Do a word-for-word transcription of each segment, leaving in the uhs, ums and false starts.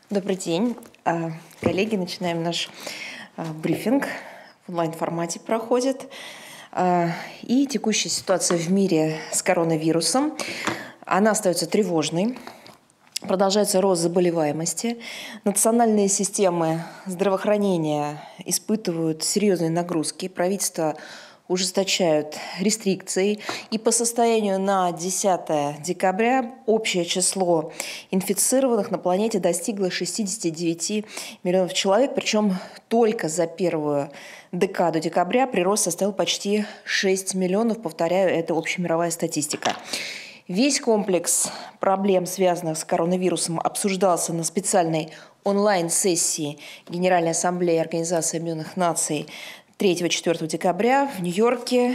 Добрый день, а, коллеги. Начинаем наш а, брифинг. В онлайн-формате проходит. А, И текущая ситуация в мире с коронавирусом, она остается тревожной. Продолжается рост заболеваемости. Национальные системы здравоохранения испытывают серьезные нагрузки. Правительство ужесточают рестрикции. И по состоянию на десятое декабря общее число инфицированных на планете достигло шестидесяти девяти миллионов человек. Причем только за первую декаду декабря прирост составил почти шесть миллионов. Повторяю, это общемировая статистика. Весь комплекс проблем, связанных с коронавирусом, обсуждался на специальной онлайн-сессии Генеральной Ассамблеи Организации Объединенных Наций третьего-четвёртого декабря в Нью-Йорке.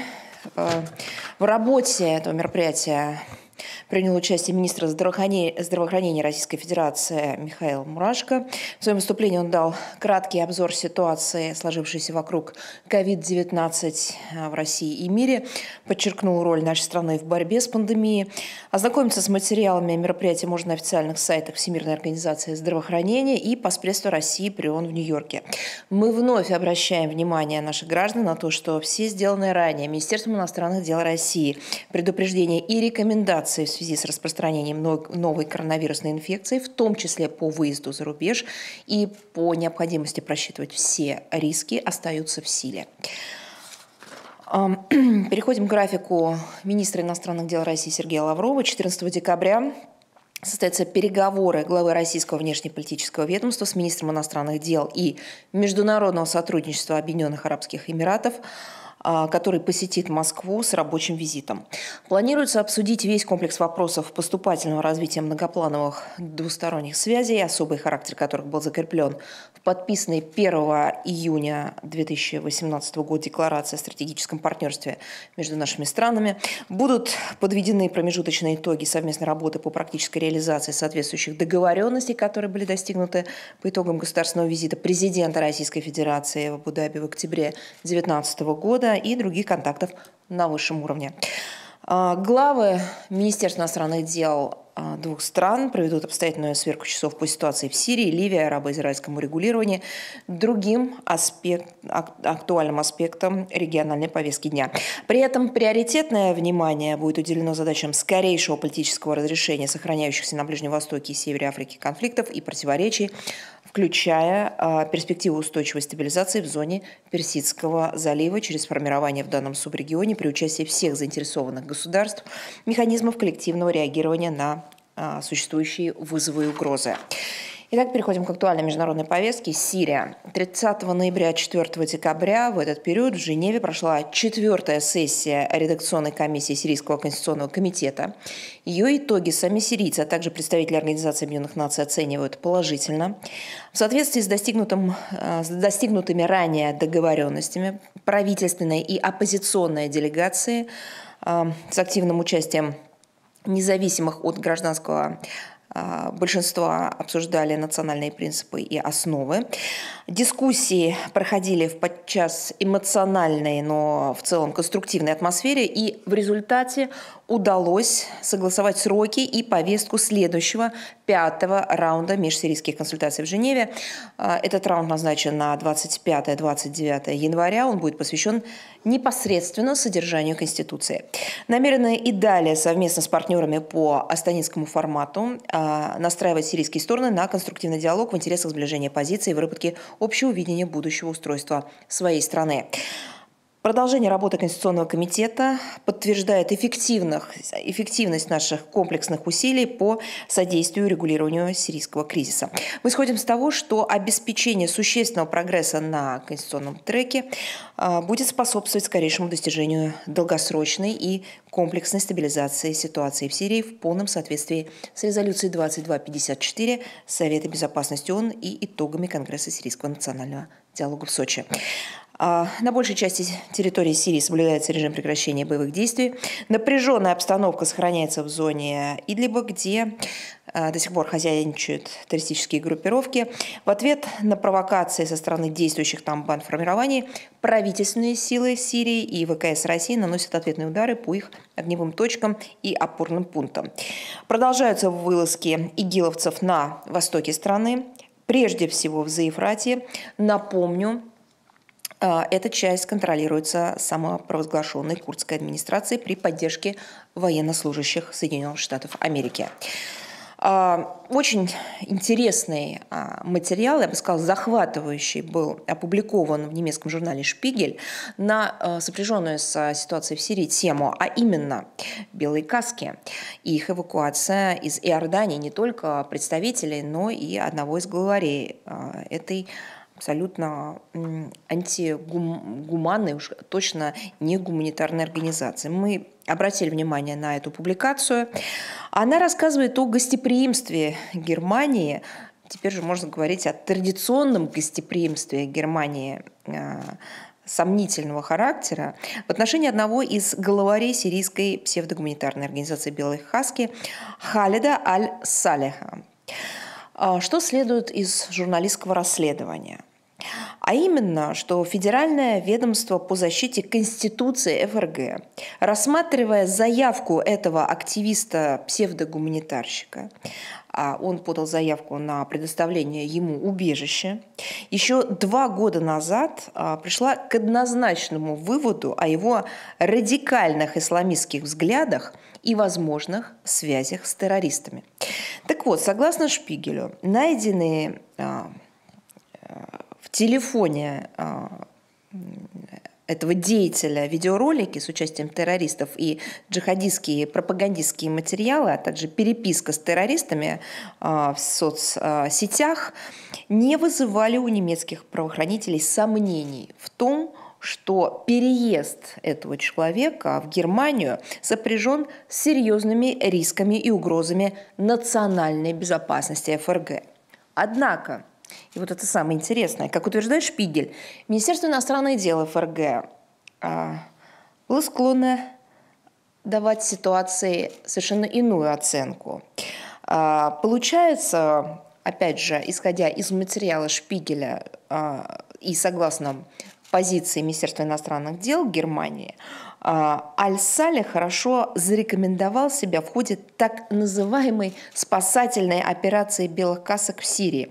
В работе этого мероприятия принял участие министр здравоохранения, здравоохранения Российской Федерации Михаил Мурашко. В своем выступлении он дал краткий обзор ситуации, сложившейся вокруг ковид девятнадцать в России и мире, подчеркнул роль нашей страны в борьбе с пандемией. Ознакомиться с материалами мероприятия можно на официальных сайтах Всемирной организации здравоохранения и Постпредства России при ООН в Нью-Йорке. Мы вновь обращаем внимание наших граждан на то, что все сделанные ранее Министерством иностранных дел России предупреждения и рекомендации в связи с распространением новой коронавирусной инфекции, в том числе по выезду за рубеж и по необходимости просчитывать все риски, остаются в силе. Переходим к графику министра иностранных дел России Сергея Лаврова. четырнадцатого декабря состоятся переговоры главы российского внешнеполитического ведомства с министром иностранных дел и международного сотрудничества Объединенных Арабских Эмиратов, который посетит Москву с рабочим визитом. Планируется обсудить весь комплекс вопросов поступательного развития многоплановых двусторонних связей, особый характер которых был закреплен в подписанной первого июня две тысячи восемнадцатого года декларации о стратегическом партнерстве между нашими странами. Будут подведены промежуточные итоги совместной работы по практической реализации соответствующих договоренностей, которые были достигнуты по итогам государственного визита президента Российской Федерации в Абу-Даби в октябре две тысячи девятнадцатого года и других контактов на высшем уровне. Главы Министерства иностранных дел двух стран проведут обстоятельную сверку часов по ситуации в Сирии, Ливии, арабо-израильскому регулированию, другим аспект, актуальным аспектам региональной повестки дня. При этом приоритетное внимание будет уделено задачам скорейшего политического разрешения сохраняющихся на Ближнем Востоке и Севере Африки конфликтов и противоречий, включая э, перспективу устойчивой стабилизации в зоне Персидского залива через формирование в данном субрегионе при участии всех заинтересованных государств механизмов коллективного реагирования на э, существующие вызовы и угрозы. Итак, переходим к актуальной международной повестке. Сирия. тридцатого ноября — четвёртого декабря в этот период в Женеве прошла четвертая сессия редакционной комиссии Сирийского конституционного комитета. Ее итоги сами сирийцы, а также представители Организации Объединенных Наций оценивают положительно. В соответствии с, достигнутым, с достигнутыми ранее договоренностями правительственные и оппозиционные делегации с активным участием независимых от гражданского большинства обсуждали национальные принципы и основы. Дискуссии проходили в подчас эмоциональной, но в целом конструктивной атмосфере, и в результате удалось согласовать сроки и повестку следующего пятого раунда межсирийских консультаций в Женеве. Этот раунд назначен на двадцать пятое — двадцать девятое января. Он будет посвящен непосредственно содержанию Конституции. Намерены и далее совместно с партнерами по астанинскому формату настраивать сирийские стороны на конструктивный диалог в интересах сближения позиций и выработки общего видения будущего устройства своей страны. Продолжение работы Конституционного комитета подтверждает эффективность наших комплексных усилий по содействию регулированию сирийского кризиса. Мы исходим с того, что обеспечение существенного прогресса на конституционном треке будет способствовать скорейшему достижению долгосрочной и комплексной стабилизации ситуации в Сирии в полном соответствии с резолюцией двадцать два пятьдесят четыре Совета безопасности ООН и итогами Конгресса Сирийского национального диалога в Сочи. На большей части территории Сирии соблюдается режим прекращения боевых действий. Напряженная обстановка сохраняется в зоне Идлиба, где до сих пор хозяйничают террористические группировки. В ответ на провокации со стороны действующих там бандформирований правительственные силы Сирии и ВКС России наносят ответные удары по их огневым точкам и опорным пунктам. Продолжаются вылазки игиловцев на востоке страны. прежде всего в Заифрате. Напомню, эта часть контролируется самопровозглашенной курдской администрацией при поддержке военнослужащих Соединенных Штатов Америки. Очень интересный материал, я бы сказала, захватывающий, был опубликован в немецком журнале «Шпигель» на сопряженную с ситуацией в Сирии тему, а именно белые каски и их эвакуация из Иордании не только представителей, но и одного из главарей этой абсолютно антигуманной, уж точно не гуманитарной организации. Мы обратили внимание на эту публикацию. Она рассказывает о гостеприимстве Германии, теперь же можно говорить о традиционном гостеприимстве Германии э, сомнительного характера в отношении одного из главарей сирийской псевдогуманитарной организации «Белые хаски» Халида аль-Салеха. Что следует из журналистского расследования? А именно, что Федеральное ведомство по защите Конституции ФРГ, рассматривая заявку этого активиста-псевдогуманитарщика, он подал заявку на предоставление ему убежища, еще два года назад пришла к однозначному выводу о его радикальных исламистских взглядах и возможных связях с террористами. Так вот, согласно Шпигелю, найденные а, в телефоне а, этого деятеля видеоролики с участием террористов и джихадистские пропагандистские материалы, а также переписка с террористами а, в соцсетях не вызывали у немецких правоохранителей сомнений в том, что переезд этого человека в Германию сопряжен с серьезными рисками и угрозами национальной безопасности ФРГ. Однако, и вот это самое интересное, как утверждает Шпигель, Министерство иностранных дел ФРГ а, было склонно давать ситуации совершенно иную оценку. А, получается, опять же, исходя из материала Шпигеля а, и согласно позиции Министерства иностранных дел Германии, Аль-Салех хорошо зарекомендовал себя в ходе так называемой спасательной операции белых касок в Сирии.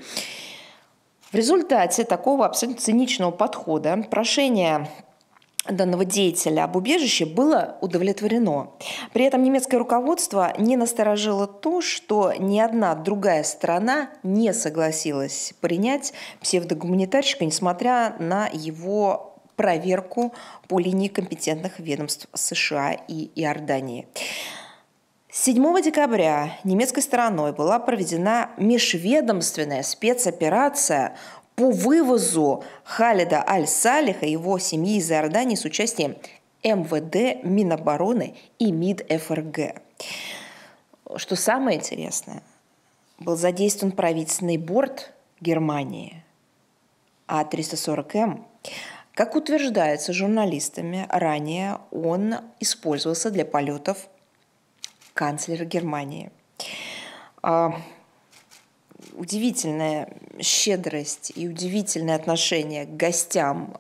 В результате такого абсолютно циничного подхода прошение данного деятеля об убежище было удовлетворено. При этом немецкое руководство не насторожило то, что ни одна другая страна не согласилась принять псевдогуманитарщика, несмотря на его проверку по линии компетентных ведомств США и Иордании. седьмого декабря немецкой стороной была проведена межведомственная спецоперация по вывозу Халида аль-Салеха и его семьи из Иордании с участием МВД, Минобороны и МИД ФРГ. Что самое интересное, был задействован правительственный борт Германии А триста сорок М. Как утверждается журналистами, ранее он использовался для полетов канцлера Германии. Удивительная щедрость и удивительное отношение к гостям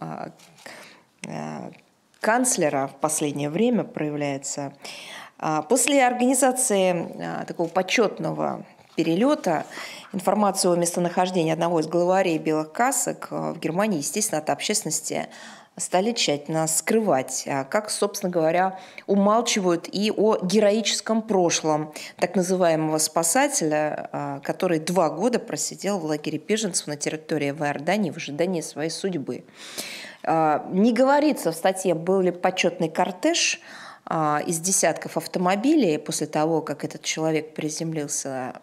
канцлера в последнее время проявляется. После организации такого почетного перелета информацию о местонахождении одного из главарей белых касок в Германии, естественно, от общественности стали тщательно скрывать, как, собственно говоря, умалчивают и о героическом прошлом так называемого спасателя, который два года просидел в лагере беженцев на территории в Иордании в ожидании своей судьбы. Не говорится в статье, был ли почетный кортеж из десятков автомобилей после того, как этот человек приземлился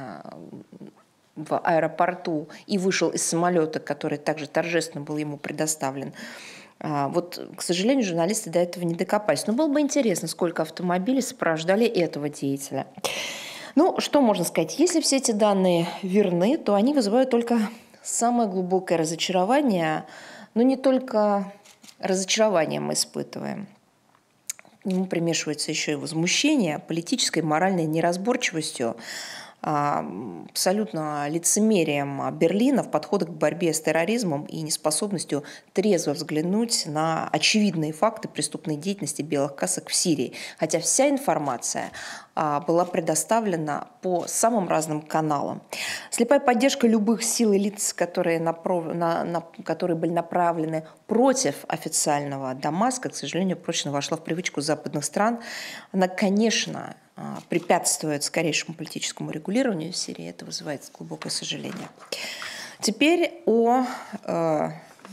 в аэропорту и вышел из самолета, который также торжественно был ему предоставлен. Вот, к сожалению, журналисты до этого не докопались. Но было бы интересно, сколько автомобилей сопровождали этого деятеля. Ну, что можно сказать? Если все эти данные верны, то они вызывают только самое глубокое разочарование. Но не только разочарование мы испытываем. К нему примешивается еще и возмущение политической и моральной неразборчивостью абсолютно лицемерием Берлина в подходах к борьбе с терроризмом и неспособностью трезво взглянуть на очевидные факты преступной деятельности белых касок в Сирии. Хотя вся информация была предоставлена по самым разным каналам. Слепая поддержка любых сил и лиц, которые, направ... на... На... которые были направлены против официального Дамаска, к сожалению, прочно вошла в привычку западных стран. Она, конечно, препятствует скорейшему политическому регулированию в Сирии. Это вызывает глубокое сожаление. Теперь о э,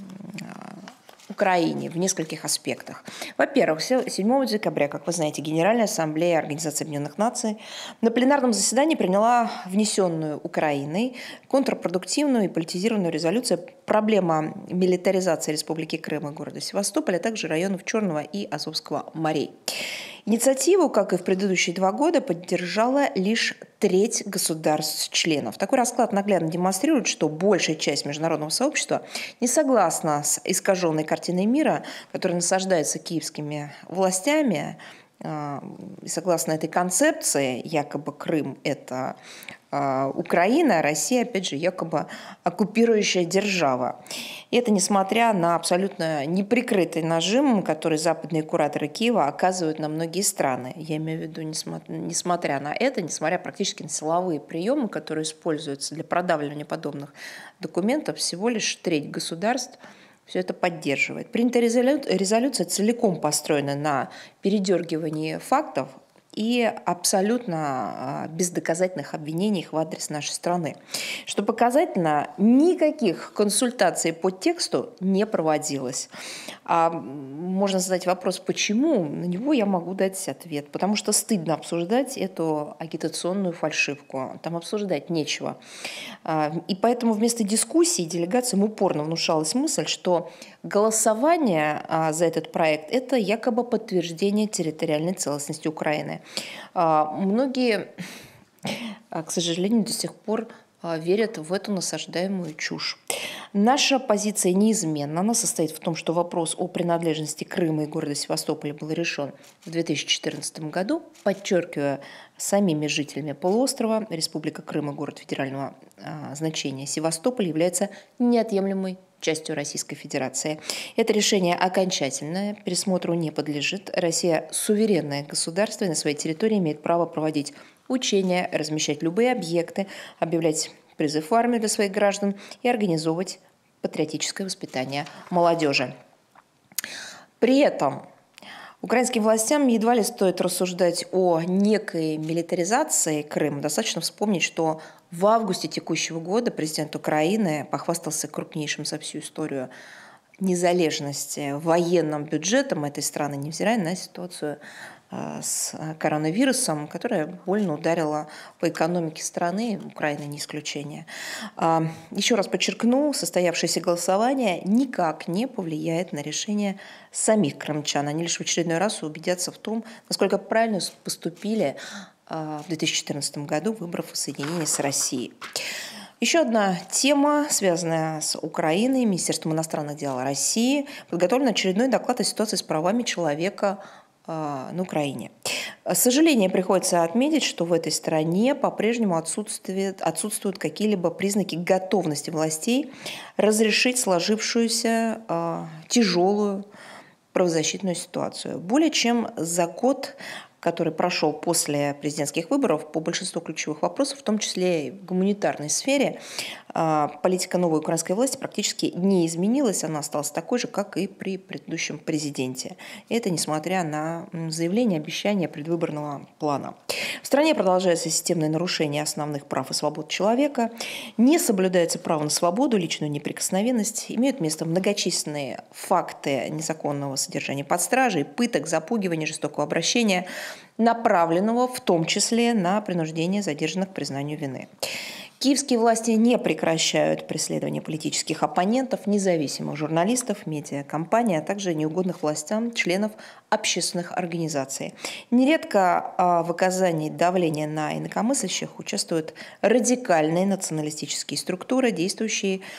Украине в нескольких аспектах. Во-первых, седьмого декабря, как вы знаете, Генеральная ассамблея Организации Объединенных Наций на пленарном заседании приняла внесенную Украиной контрпродуктивную и политизированную резолюцию «Проблема милитаризации Республики Крым и города Севастополя, а также районов Черного и Азовского морей». Инициативу, как и в предыдущие два года, поддержала лишь треть государств-членов. Такой расклад наглядно демонстрирует, что большая часть международного сообщества не согласна с искаженной картиной мира, которая насаждается киевскими властями. И согласно этой концепции, якобы Крым – это Украина, а Россия, опять же, якобы оккупирующая держава. И это несмотря на абсолютно неприкрытый нажим, который западные кураторы Киева оказывают на многие страны. Я имею в виду, несмотря на это, несмотря практически на силовые приемы, которые используются для продавливания подобных документов, всего лишь треть государств все это поддерживает. Принятая резолюция целиком построена на передергивании фактов и абсолютно бездоказательных обвинениях в адрес нашей страны. Что показательно, никаких консультаций по тексту не проводилось. А можно задать вопрос, почему? На него я могу дать ответ. Потому что стыдно обсуждать эту агитационную фальшивку. Там обсуждать нечего. И поэтому вместо дискуссии делегациям упорно внушалась мысль, что голосование за этот проект – это якобы подтверждение территориальной целостности Украины. Многие, к сожалению, до сих пор верят в эту насаждаемую чушь. Наша позиция неизменна. Она состоит в том, что вопрос о принадлежности Крыма и города Севастополя был решен в две тысячи четырнадцатом году, подчеркивая самими жителями полуострова, Республика Крым и город федерального а, значения Севастополь является неотъемлемой частью Российской Федерации. Это решение окончательное, пересмотру не подлежит. Россия суверенное государство и на своей территории имеет право проводить учения, размещать любые объекты, объявлять призыв в армию для своих граждан и организовывать патриотическое воспитание молодежи. При этом украинским властям едва ли стоит рассуждать о некой милитаризации Крыма. Достаточно вспомнить, что в августе текущего года президент Украины похвастался крупнейшим за всю историю незалежности военным бюджетом этой страны, невзирая на ситуацию с коронавирусом, которая больно ударила по экономике страны, Украина не исключение. Еще раз подчеркну, состоявшееся голосование никак не повлияет на решение самих крымчан. Они лишь в очередной раз убедятся в том, насколько правильно поступили в две тысячи четырнадцатом году, выбрав соединение с Россией. Еще одна тема, связанная с Украиной, Министерством иностранных дел России, подготовлен очередной доклад о ситуации с правами человека на Украине. С сожалением приходится отметить, что в этой стране по-прежнему отсутствуют, отсутствуют какие-либо признаки готовности властей разрешить сложившуюся э, тяжелую правозащитную ситуацию. Более чем за год, который прошел после президентских выборов, по большинству ключевых вопросов, в том числе и в гуманитарной сфере, политика новой украинской власти практически не изменилась, она осталась такой же, как и при предыдущем президенте. И это несмотря на заявление, обещание предвыборного плана. В стране продолжается системное нарушение основных прав и свобод человека, не соблюдается право на свободу, личную неприкосновенность, имеют место многочисленные факты незаконного содержания под стражей, пыток, запугивания, жестокого обращения, направленного в том числе на принуждение задержанных к признанию вины. Киевские власти не прекращают преследование политических оппонентов, независимых журналистов, медиакомпаний, а также неугодных властям членов общественных организаций. Нередко в оказании давления на инакомыслящих участвуют радикальные националистические структуры, действующие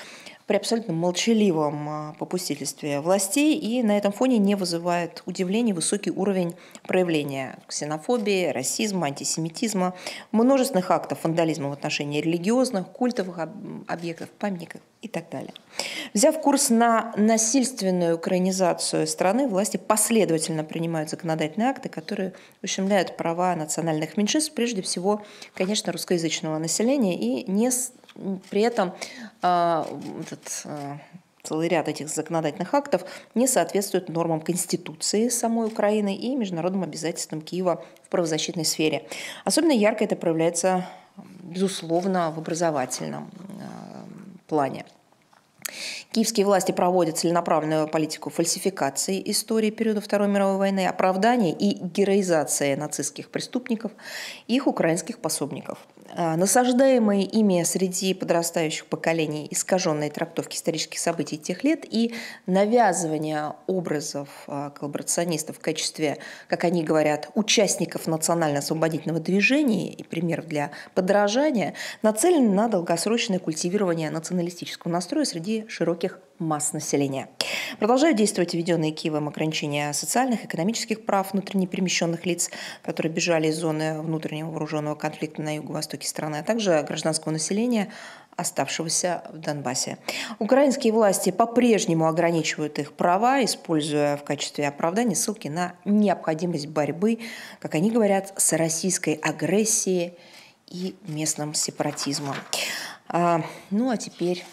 при абсолютно молчаливом попустительстве властей, и на этом фоне не вызывает удивления высокий уровень проявления ксенофобии, расизма, антисемитизма, множественных актов вандализма в отношении религиозных, культовых объектов, памятников и так далее. Взяв курс на насильственную украинизацию страны, власти последовательно принимают законодательные акты, которые ущемляют права национальных меньшинств, прежде всего, конечно, русскоязычного населения, и не при этом э, этот, э, целый ряд этих законодательных актов не соответствует нормам Конституции самой Украины и международным обязательствам Киева в правозащитной сфере. Особенно ярко это проявляется, безусловно, в образовательном э, плане. Киевские власти проводят целенаправленную политику фальсификации истории периода Второй мировой войны, оправдания и героизации нацистских преступников и их украинских пособников. Насаждаемые ими среди подрастающих поколений искаженные трактовки исторических событий тех лет и навязывание образов коллаборационистов в качестве, как они говорят, участников национально-освободительного движения и примеров для подражания нацелены на долгосрочное культивирование националистического настроя среди широких масс населения. Продолжают действовать введенные Киевом ограничения социальных, экономических прав внутренне перемещенных лиц, которые бежали из зоны внутреннего вооруженного конфликта на юго-востоке страны, а также гражданского населения, оставшегося в Донбассе. Украинские власти по-прежнему ограничивают их права, используя в качестве оправдания ссылки на необходимость борьбы, как они говорят, с российской агрессией и местным сепаратизмом. А, ну а теперь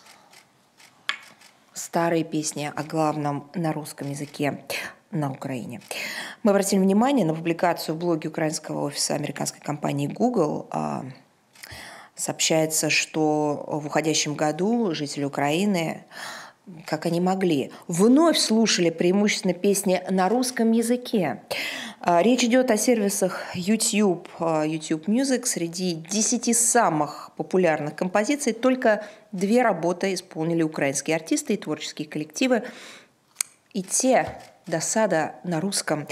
старые песни о главном на русском языке на Украине. Мы обратили внимание на публикацию в блоге украинского офиса американской компании Google. Сообщается, что в уходящем году жители Украины, как они могли, вновь слушали преимущественно песни на русском языке. Речь идет о сервисах YouTube, YouTube Music. Среди десяти самых популярных композиций только две работы исполнили украинские артисты и творческие коллективы. И те досада на русском.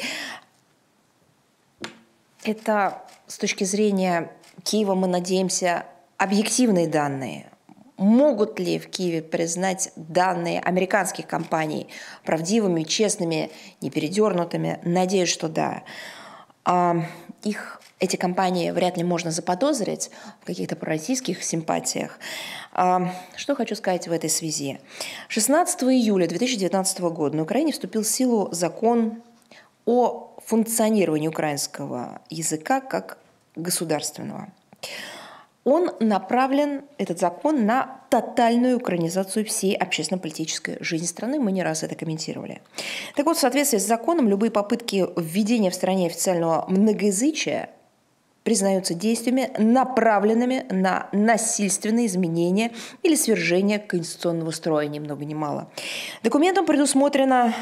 Это с точки зрения Киева, мы надеемся, объективные данные. Могут ли в Киеве признать данные американских компаний правдивыми, честными, непередернутыми? Надеюсь, что да. Их, эти компании вряд ли можно заподозрить в каких-то пророссийских симпатиях. Что хочу сказать в этой связи. шестнадцатого июля две тысячи девятнадцатого года на Украине вступил в силу закон о функционировании украинского языка как государственного. Он направлен, этот закон, на тотальную украинизацию всей общественно-политической жизни страны. Мы не раз это комментировали. Так вот, в соответствии с законом, любые попытки введения в стране официального многоязычия признаются действиями, направленными на насильственные изменения или свержение конституционного строя, ни много ни мало. Документом предусмотрено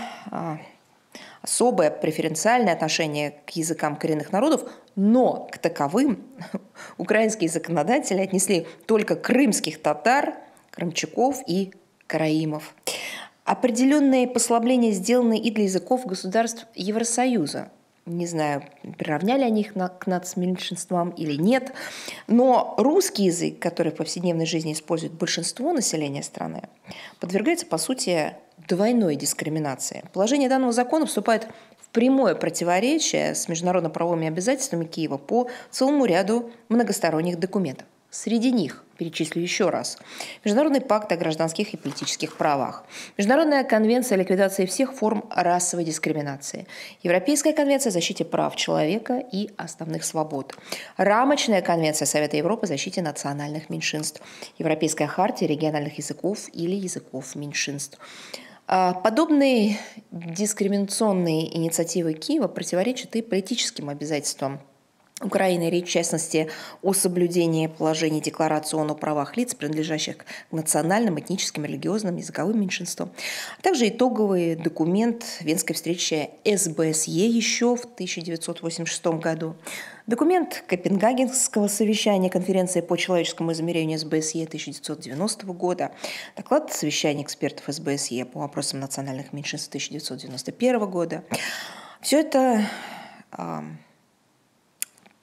особое преференциальное отношение к языкам коренных народов, но к таковым украинские законодатели отнесли только крымских татар, крымчаков и караимов. Определенные послабления сделаны и для языков государств Евросоюза. Не знаю, приравняли они их к нацменьшинствам или нет, но русский язык, который в повседневной жизни использует большинство населения страны, подвергается, по сути, двойной дискриминации. Положение данного закона вступает в прямое противоречие с международно-правовыми обязательствами Киева по целому ряду многосторонних документов. Среди них, перечислю еще раз, Международный пакт о гражданских и политических правах, Международная конвенция о ликвидации всех форм расовой дискриминации, Европейская конвенция о защите прав человека и основных свобод, Рамочная конвенция Совета Европы о защите национальных меньшинств, Европейская хартия региональных языков или языков меньшинств. Подобные дискриминационные инициативы Киева противоречат и политическим обязательствам Украины, речь в частности о соблюдении положений Декларации ООН о правах лиц, принадлежащих к национальным, этническим, религиозным, языковым меньшинствам, а также итоговый документ Венской встречи эс бэ эс е еще в тысяча девятьсот восемьдесят шестом году, документ Копенгагенского совещания конференции по человеческому измерению эс бэ эс е тысяча девятьсот девяностого года, доклад совещания экспертов эс бэ эс е по вопросам национальных меньшинств тысяча девятьсот девяносто первого года. Все это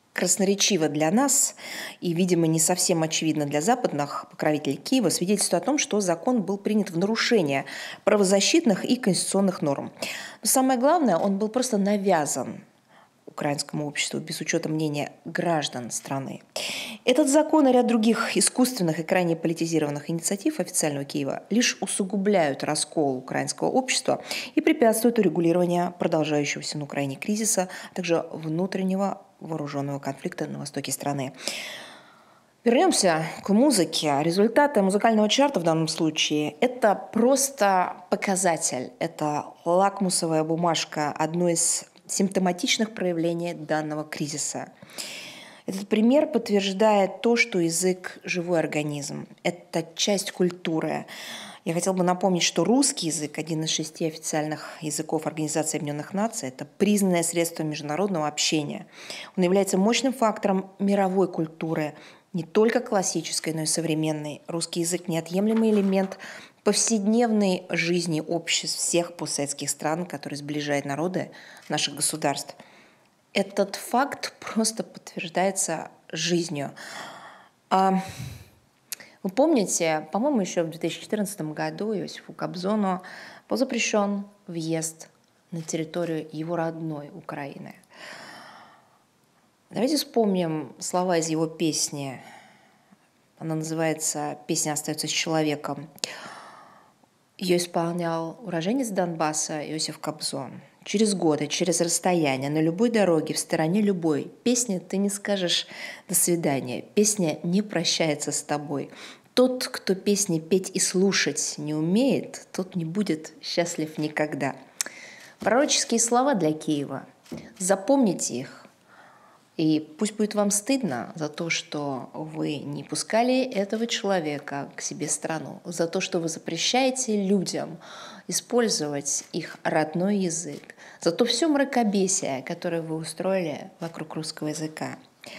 красноречиво для нас и, видимо, не совсем очевидно для западных покровителей Киева, свидетельствует о том, что закон был принят в нарушение правозащитных и конституционных норм. Но самое главное, он был просто навязан украинскому обществу без учета мнения граждан страны. Этот закон и ряд других искусственных и крайне политизированных инициатив официального Киева лишь усугубляют раскол украинского общества и препятствуют урегулированию продолжающегося на Украине кризиса, а также внутреннего вооруженного конфликта на востоке страны. Вернемся к музыке. Результаты музыкального чарта в данном случае – это просто показатель, это лакмусовая бумажка, одно из симптоматичных проявлений данного кризиса. Этот пример подтверждает то, что язык – живой организм, это часть культуры. Я хотела бы напомнить, что русский язык, один из шести официальных языков Организации Объединенных Наций, это признанное средство международного общения. Он является мощным фактором мировой культуры, не только классической, но и современной. Русский язык – неотъемлемый элемент повседневной жизни обществ всех постсоветских стран, который сближает народы наших государств. Этот факт просто подтверждается жизнью. А вы помните, по-моему, еще в две тысячи четырнадцатом году Иосифу Кобзону был запрещен въезд на территорию его родной Украины. Давайте вспомним слова из его песни. Она называется «Песня остается с человеком». Ее исполнял уроженец Донбасса Иосиф Кобзон. Через годы, через расстояние, на любой дороге, в стороне любой песни ты не скажешь «до свидания». Песня не прощается с тобой. Тот, кто песни петь и слушать не умеет, тот не будет счастлив никогда. Пророческие слова для Киева. Запомните их. И пусть будет вам стыдно за то, что вы не пускали этого человека к себе в страну, за то, что вы запрещаете людям использовать их родной язык, за то все мракобесие, которое вы устроили вокруг русского языка.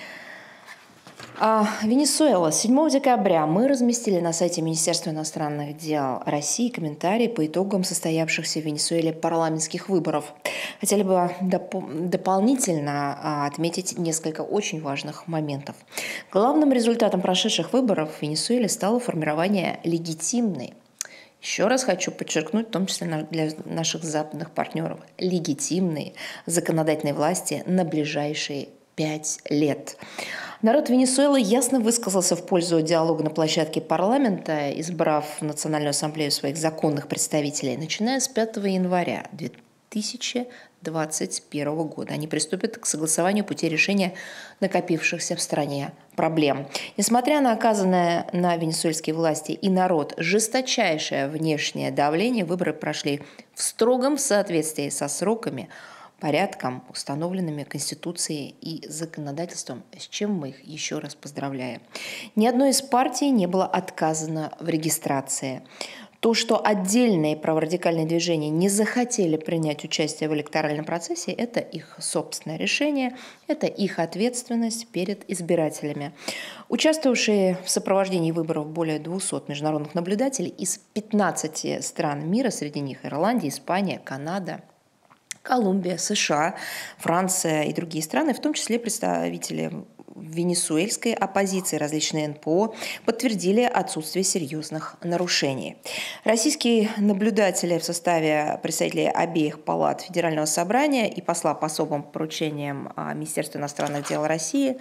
А, Венесуэла. седьмого декабря мы разместили на сайте Министерства иностранных дел России комментарии по итогам состоявшихся в Венесуэле парламентских выборов. Хотели бы доп- дополнительно а, отметить несколько очень важных моментов. Главным результатом прошедших выборов в Венесуэле стало формирование легитимной, еще раз хочу подчеркнуть, в том числе для наших западных партнеров, легитимной законодательной власти на ближайшие пять лет. Народ Венесуэлы ясно высказался в пользу диалога на площадке парламента, избрав в Национальную ассамблею своих законных представителей, начиная с пятого января две тысячи двадцать первого года. Они приступят к согласованию пути решения накопившихся в стране проблем. Несмотря на оказанное на венесуэльские власти и народ жесточайшее внешнее давление, выборы прошли в строгом соответствии со сроками, порядком, установленными Конституцией и законодательством, с чем мы их еще раз поздравляем. Ни одной из партий не было отказано в регистрации. То, что отдельные праворадикальные движения не захотели принять участие в электоральном процессе, это их собственное решение, это их ответственность перед избирателями. Участвовавшие в сопровождении выборов более двухсот международных наблюдателей из пятнадцати стран мира, среди них Ирландия, Испания, Канада, Колумбия, США, Франция и другие страны, в том числе представители венесуэльской оппозиции, различные эн пэ о, подтвердили отсутствие серьезных нарушений. Российские наблюдатели в составе представителей обеих палат Федерального собрания и посла по особым поручениям Министерства иностранных дел России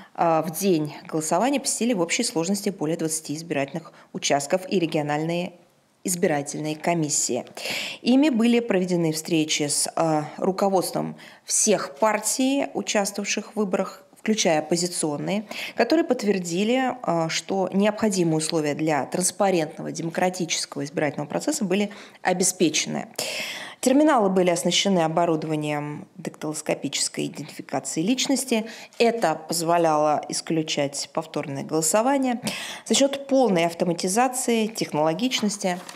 в день голосования посетили в общей сложности более двадцати избирательных участков и региональные избирательные комиссии. Ими были проведены встречи с э, руководством всех партий, участвовавших в выборах, включая оппозиционные, которые подтвердили, э, что необходимые условия для транспарентного демократического избирательного процесса были обеспечены. Терминалы были оснащены оборудованием дактилоскопической идентификации личности. Это позволяло исключать повторное голосование. За счет полной автоматизации, технологичности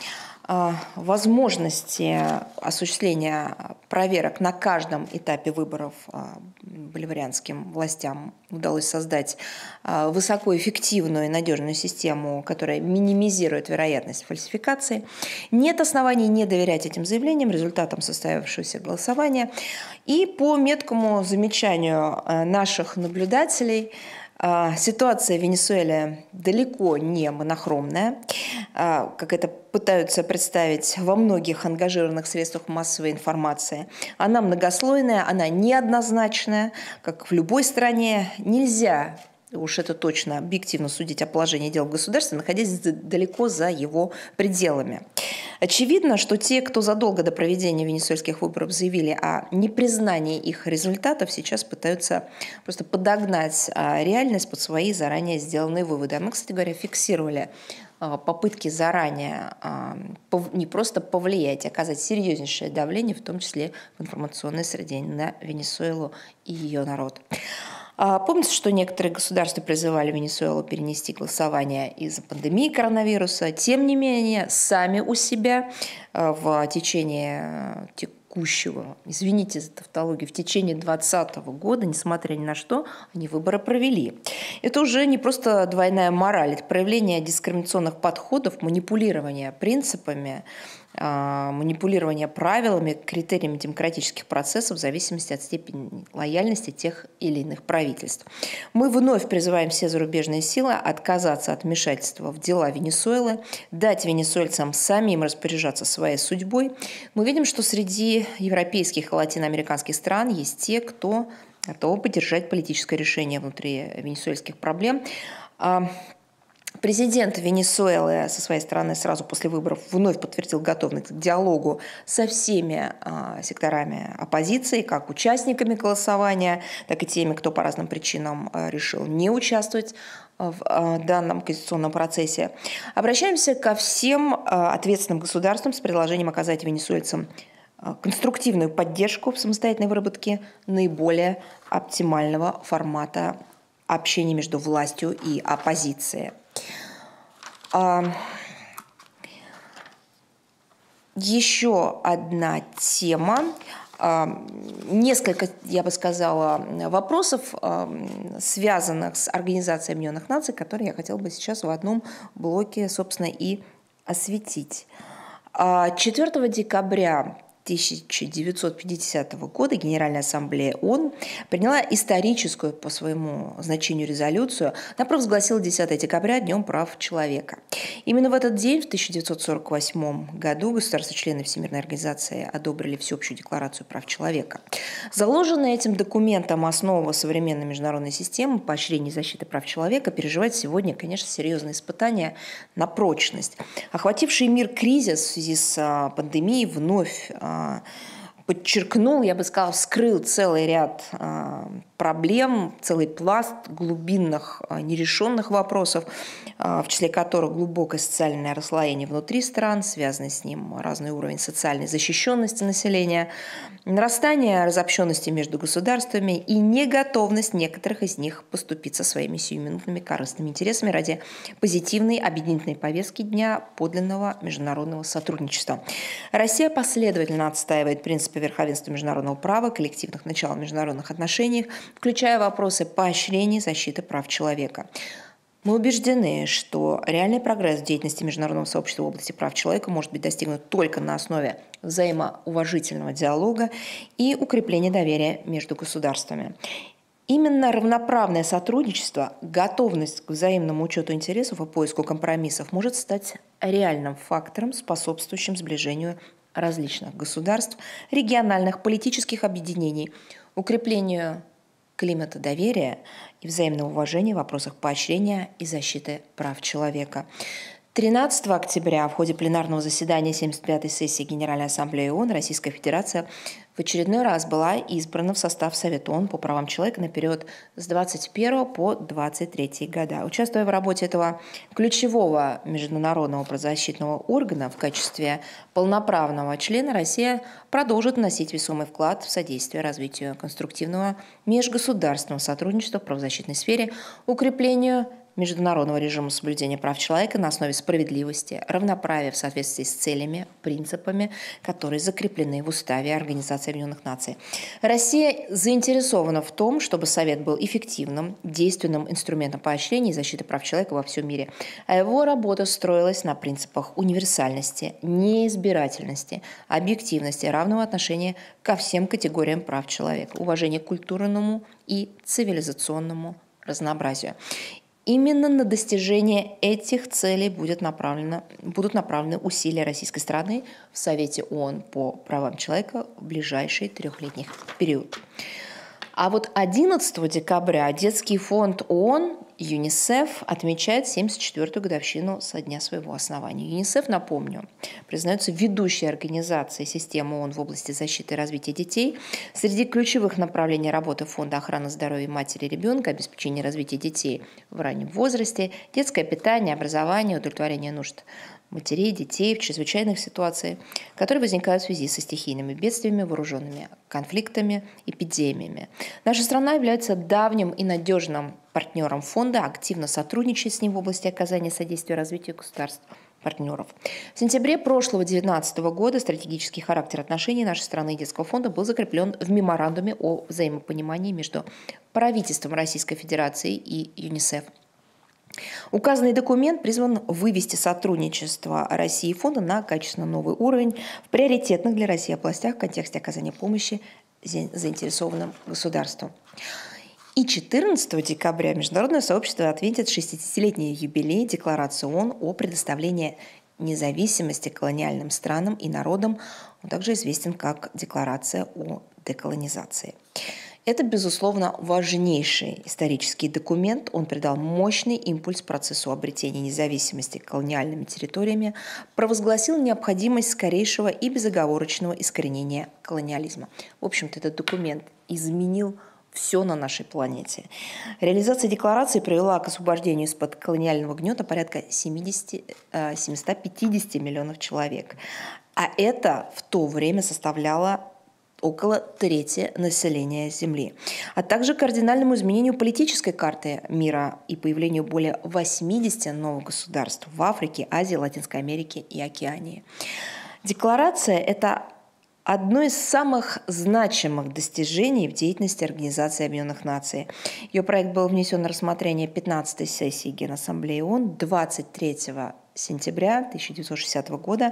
возможности осуществления проверок на каждом этапе выборов боливарианским властям удалось создать высокоэффективную и надежную систему, которая минимизирует вероятность фальсификации. Нет оснований не доверять этим заявлениям, результатам состоявшегося голосования. И по меткому замечанию наших наблюдателей, ситуация в Венесуэле далеко не монохромная, как это пытаются представить во многих ангажированных средствах массовой информации. Она многослойная, она неоднозначная, как в любой стране. Нельзя, уж это точно, объективно судить о положении дел в государстве, находясь далеко за его пределами. Очевидно, что те, кто задолго до проведения венесуэльских выборов заявили о непризнании их результатов, сейчас пытаются просто подогнать реальность под свои заранее сделанные выводы. А мы, кстати говоря, фиксировали попытки заранее не просто повлиять, а оказать серьезнейшее давление, в том числе в информационной среде, на Венесуэлу и ее народ. Помните, что некоторые государства призывали Венесуэлу перенести голосование из-за пандемии коронавируса? Тем не менее, сами у себя в течение текущего, извините за тавтологию, в течение двадцатого года, несмотря ни на что, они выборы провели. Это уже не просто двойная мораль, это проявление дискриминационных подходов, манипулирования принципами, манипулирование правилами, критериями демократических процессов в зависимости от степени лояльности тех или иных правительств. Мы вновь призываем все зарубежные силы отказаться от вмешательства в дела Венесуэлы, дать венесуэльцам самим распоряжаться своей судьбой. Мы видим, что среди европейских и латиноамериканских стран есть те, кто готовы поддержать политическое решение внутри венесуэльских проблем. Президент Венесуэлы со своей стороны сразу после выборов вновь подтвердил готовность к диалогу со всеми а, секторами оппозиции, как участниками голосования, так и теми, кто по разным причинам а, решил не участвовать в а, данном конституционном процессе. Обращаемся ко всем а, ответственным государствам с предложением оказать венесуэльцам а, конструктивную поддержку в самостоятельной выработке наиболее оптимального формата общения между властью и оппозицией. Еще одна тема, несколько, я бы сказала, вопросов, связанных с Организацией Объединенных Наций, которые я хотела бы сейчас в одном блоке, собственно, и осветить. четвёртого декабря тысяча девятьсот пятидесятого года Генеральная Ассамблея ООН приняла историческую по своему значению резолюцию, она провозгласила десятого декабря Днем прав человека. Именно в этот день, в тысяча девятьсот сорок восьмом году, государства-члены Всемирной организации одобрили Всеобщую декларацию прав человека. Заложенная этим документом основа современной международной системы поощрения и защиты прав человека переживает сегодня, конечно, серьезные испытания на прочность. Охвативший мир кризис в связи с пандемией вновь подчеркнул, я бы сказала, вскрыл целый ряд проблем, целый пласт глубинных нерешенных вопросов, в числе которых глубокое социальное расслоение внутри стран, связанный с ним разный уровень социальной защищенности населения, нарастание разобщенности между государствами и неготовность некоторых из них поступиться своими сиюминутными корыстными интересами ради позитивной объединительной повестки дня подлинного международного сотрудничества. Россия последовательно отстаивает принципы верховенства международного права, коллективных начал международных отношений, включая вопросы поощрения и защиты прав человека. Мы убеждены, что реальный прогресс в деятельности международного сообщества в области прав человека может быть достигнут только на основе взаимоуважительного диалога и укрепления доверия между государствами. Именно равноправное сотрудничество, готовность к взаимному учету интересов и поиску компромиссов может стать реальным фактором, способствующим сближению различных государств, региональных политических объединений, укреплению климата доверия и взаимного уважения в вопросах поощрения и защиты прав человека. тринадцатого октября в ходе пленарного заседания семьдесят пятой сессии Генеральной Ассамблеи ООН Российская Федерация в очередной раз была избрана в состав Совета ООН по правам человека на период с двадцать первого по двадцать третий года. Участвуя в работе этого ключевого международного правозащитного органа в качестве полноправного члена, Россия продолжит вносить весомый вклад в содействие развитию конструктивного межгосударственного сотрудничества в правозащитной сфере, укреплению международного режима соблюдения прав человека на основе справедливости, равноправия в соответствии с целями, принципами, которые закреплены в Уставе Организации Объединенных Наций. Россия заинтересована в том, чтобы Совет был эффективным, действенным инструментом поощрения и защиты прав человека во всем мире, а его работа строилась на принципах универсальности, неизбирательности, объективности, равного отношения ко всем категориям прав человека, уважения к культурному и цивилизационному разнообразию. Именно на достижение этих целей будет направлено, будут направлены усилия российской страны в Совете ООН по правам человека в ближайший трехлетний период. А вот одиннадцатого декабря Детский фонд ООН ЮНИСЕФ отмечает семьдесят четвёртую годовщину со дня своего основания. ЮНИСЕФ, напомню, признается ведущей организацией системы ООН в области защиты и развития детей. Среди ключевых направлений работы Фонда охраны здоровья матери и ребенка, обеспечение развития детей в раннем возрасте, детское питание, образование, удовлетворение нужд матерей, детей в чрезвычайных ситуациях, которые возникают в связи со стихийными бедствиями, вооруженными конфликтами, эпидемиями. Наша страна является давним и надежным партнером фонда, активно сотрудничает с ним в области оказания содействия развитию государств партнеров. В сентябре прошлого две тысячи девятнадцатого года стратегический характер отношений нашей страны и Детского фонда был закреплен в меморандуме о взаимопонимании между правительством Российской Федерации и ЮНИСЕФ. Указанный документ призван вывести сотрудничество России и фонда на качественно новый уровень в приоритетных для России областях в контексте оказания помощи заинтересованным государствам. И четырнадцатого декабря международное сообщество отметит шестидесятилетний юбилей Декларации ООН о предоставлении независимости колониальным странам и народам. Он также известен как Декларация о деколонизации. Это, безусловно, важнейший исторический документ. Он придал мощный импульс процессу обретения независимости колониальными территориями, провозгласил необходимость скорейшего и безоговорочного искоренения колониализма. В общем-то, этот документ изменил все на нашей планете. Реализация декларации привела к освобождению из-под колониального гнета порядка семидесяти, семисот пятидесяти миллионов человек. А это в то время составляло около трети населения Земли, а также кардинальному изменению политической карты мира и появлению более восьмидесяти новых государств в Африке, Азии, Латинской Америке и Океании. Декларация – это одно из самых значимых достижений в деятельности Организации Объединенных Наций. Ее проект был внесен на рассмотрение пятнадцатой сессии Генассамблеи ООН двадцать третьего сентября тысяча девятьсот шестидесятого года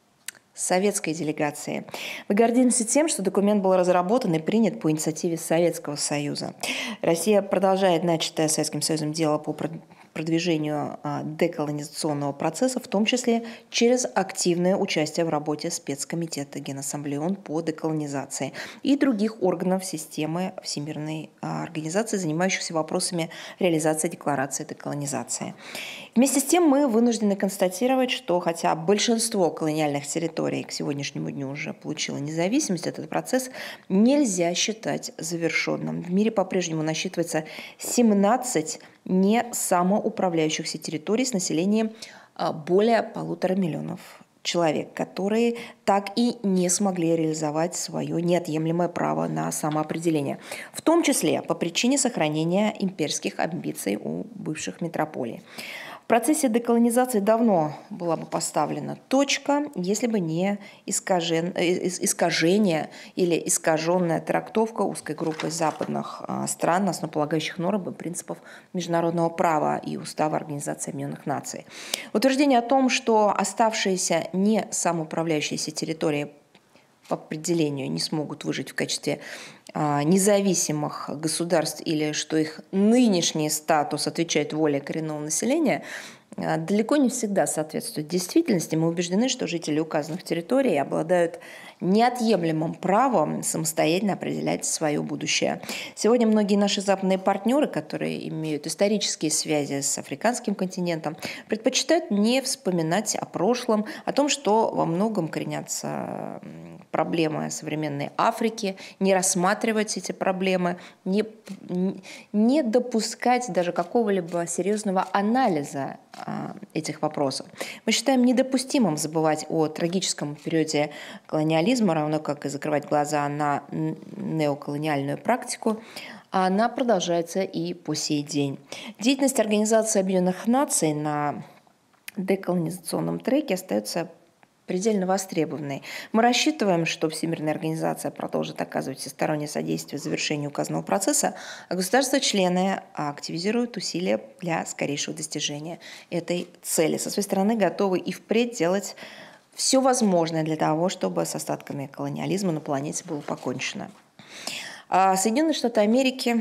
советской делегации. Мы гордимся тем, что документ был разработан и принят по инициативе Советского Союза. Россия продолжает начатое Советским Союзом дело по продвижению деколонизационного процесса, в том числе через активное участие в работе спецкомитета Генассамблеи ООН по деколонизации и других органов системы Всемирной организации, занимающихся вопросами реализации декларации деколонизации. Вместе с тем мы вынуждены констатировать, что хотя большинство колониальных территорий к сегодняшнему дню уже получило независимость, этот процесс нельзя считать завершенным. В мире по-прежнему насчитывается семнадцать не самоуправляющихся территорий с населением более полутора миллионов человек, которые так и не смогли реализовать свое неотъемлемое право на самоопределение, в том числе по причине сохранения имперских амбиций у бывших метрополий. В процессе деколонизации давно была бы поставлена точка, если бы не искажен, искажение или искаженная трактовка узкой группы западных стран, основополагающих норм и принципов международного права и Устава Организации Объединенных Наций. Утверждение о том, что оставшиеся не самоуправляющиеся территории по определению не смогут выжить в качестве а, независимых государств или что их нынешний статус отвечает воле коренного населения, а, далеко не всегда соответствует действительности. Мы убеждены, что жители указанных территорий обладают неотъемлемым правом самостоятельно определять свое будущее. Сегодня многие наши западные партнеры, которые имеют исторические связи с африканским континентом, предпочитают не вспоминать о прошлом, о том, что во многом коренятся проблемы современной Африки, не рассматривать эти проблемы, не, не допускать даже какого-либо серьезного анализа а, этих вопросов. Мы считаем недопустимым забывать о трагическом периоде колониализма, равно как и закрывать глаза на неоколониальную практику. Она продолжается и по сей день. Деятельность Организации Объединенных Наций на деколонизационном треке остается предельно востребованной. Мы рассчитываем, что Всемирная организация продолжит оказывать всестороннее содействие завершению указанного процесса, а государства-члены активизируют усилия для скорейшего достижения этой цели. Со своей стороны готовы и впредь делать все возможное для того, чтобы с остатками колониализма на планете было покончено. А Соединенные Штаты Америки,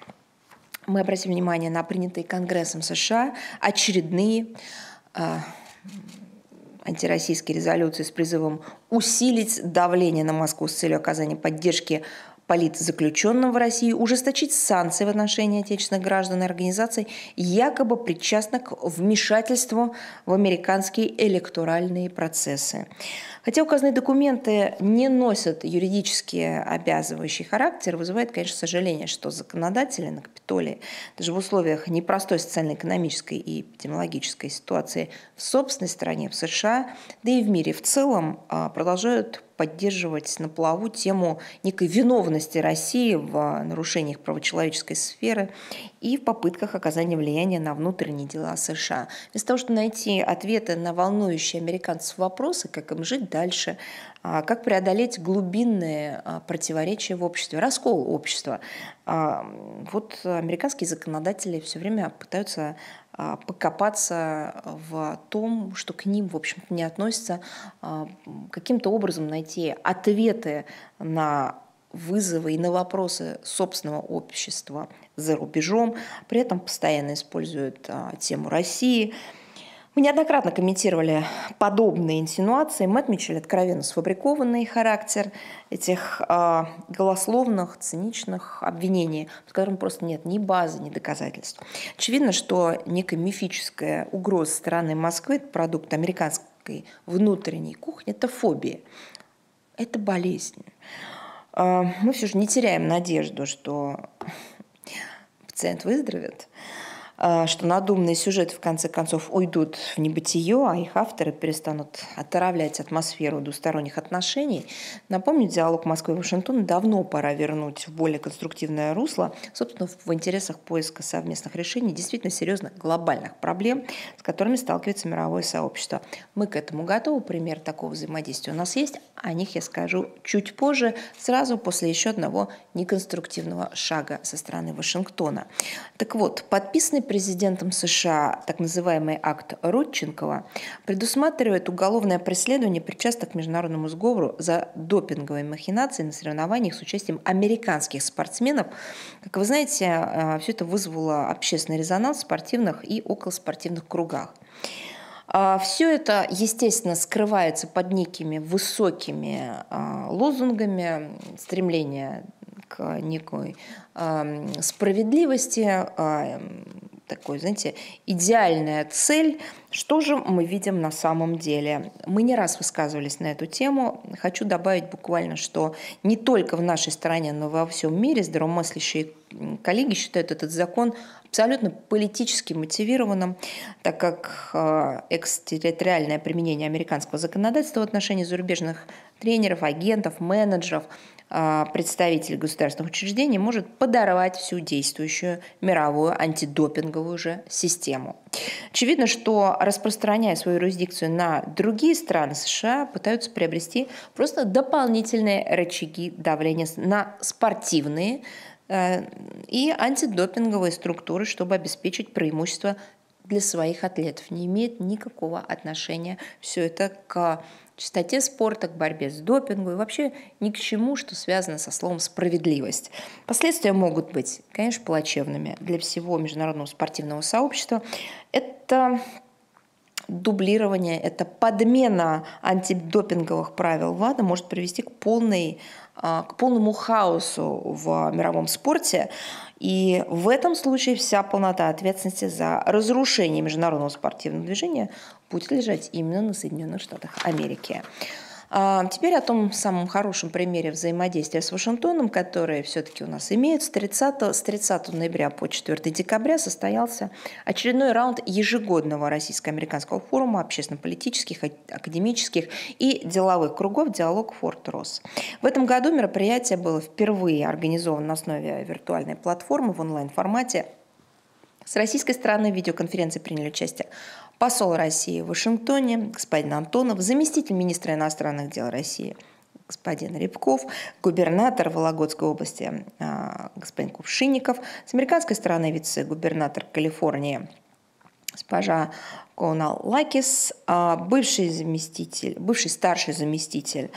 мы обратим внимание на принятые Конгрессом США очередные а, антироссийские резолюции с призывом усилить давление на Москву с целью оказания поддержки политзаключенным в России, ужесточить санкции в отношении отечественных граждан и организаций, якобы причастных к вмешательству в американские электоральные процессы. Хотя указанные документы не носят юридически обязывающий характер, вызывает, конечно, сожаление, что законодатели на Капитолии, даже в условиях непростой социально-экономической и эпидемиологической ситуации в собственной стране, в США, да и в мире в целом, продолжают поддерживать на плаву тему некой виновности России в нарушениях правочеловеческой сферы и в попытках оказания влияния на внутренние дела США. Вместо того, чтобы найти ответы на волнующие американцев вопросы, как им жить дальше, как преодолеть глубинные противоречия в обществе, раскол общества, вот американские законодатели все время пытаются покопаться в том, что к ним, в общем-то, не относится, каким-то образом найти ответы на вызовы и на вопросы собственного общества за рубежом, при этом постоянно используют тему России. Мы неоднократно комментировали подобные инсинуации, мы отмечали откровенно сфабрикованный характер этих э, голословных, циничных обвинений, с которыми просто нет ни базы, ни доказательств. Очевидно, что некая мифическая угроза со стороны Москвы – это продукт американской внутренней кухни, это фобия, это болезнь. Э, мы все же не теряем надежду, что пациент выздоровеет, что надуманные сюжеты в конце концов уйдут в небытие, а их авторы перестанут отравлять атмосферу двусторонних отношений. Напомню, диалог Москвы и Вашингтона давно пора вернуть в более конструктивное русло, собственно, в интересах поиска совместных решений действительно серьезных глобальных проблем, с которыми сталкивается мировое сообщество. Мы к этому готовы, пример такого взаимодействия у нас есть, о них я скажу чуть позже, сразу после еще одного неконструктивного шага со стороны Вашингтона. Так вот, подписанный президентом США так называемый акт Родченкова предусматривает уголовное преследование причастных к международному сговору за допинговые махинации на соревнованиях с участием американских спортсменов. Как вы знаете, все это вызвало общественный резонанс в спортивных и околоспортивных кругах. Все это, естественно, скрывается под некими высокими лозунгами, стремления к некой справедливости, такой, знаете, идеальная цель. Что же мы видим на самом деле? Мы не раз высказывались на эту тему. Хочу добавить буквально, что не только в нашей стране, но и во всем мире здравомыслящие коллеги считают этот закон абсолютно политически мотивированным, так как экстерриториальное применение американского законодательства в отношении зарубежных тренеров, агентов, менеджеров, представителей государственных учреждений может подорвать всю действующую мировую антидопинговую же систему. Очевидно, что, распространяя свою юрисдикцию на другие страны, США пытаются приобрести просто дополнительные рычаги давления на спортивные и антидопинговые структуры, чтобы обеспечить преимущество для своих атлетов. Не имеет никакого отношения все это к чистоте спорта, к борьбе с допингом и вообще ни к чему, что связано со словом «справедливость». Последствия могут быть, конечно, плачевными для всего международного спортивного сообщества. Это дублирование, это подмена антидопинговых правил ВАДА может привести к, полной, к полному хаосу в мировом спорте. И в этом случае вся полнота ответственности за разрушение международного спортивного движения будет лежать именно на Соединенных Штатах Америки. Теперь о том самом хорошем примере взаимодействия с Вашингтоном, который все-таки у нас имеется. тридцатого, с тридцатого ноября по четвёртого декабря состоялся очередной раунд ежегодного российско-американского форума общественно-политических, академических и деловых кругов «Диалог Форт-Росс». В этом году мероприятие было впервые организовано на основе виртуальной платформы в онлайн-формате. С российской стороны в видеоконференции приняли участие посол России в Вашингтоне, господин Антонов, заместитель министра иностранных дел России, господин Рябков, губернатор Вологодской области, господин Кувшинников, с американской стороны вице-губернатор Калифорнии, госпожа Конал Лакис, бывший заместитель, бывший старший заместитель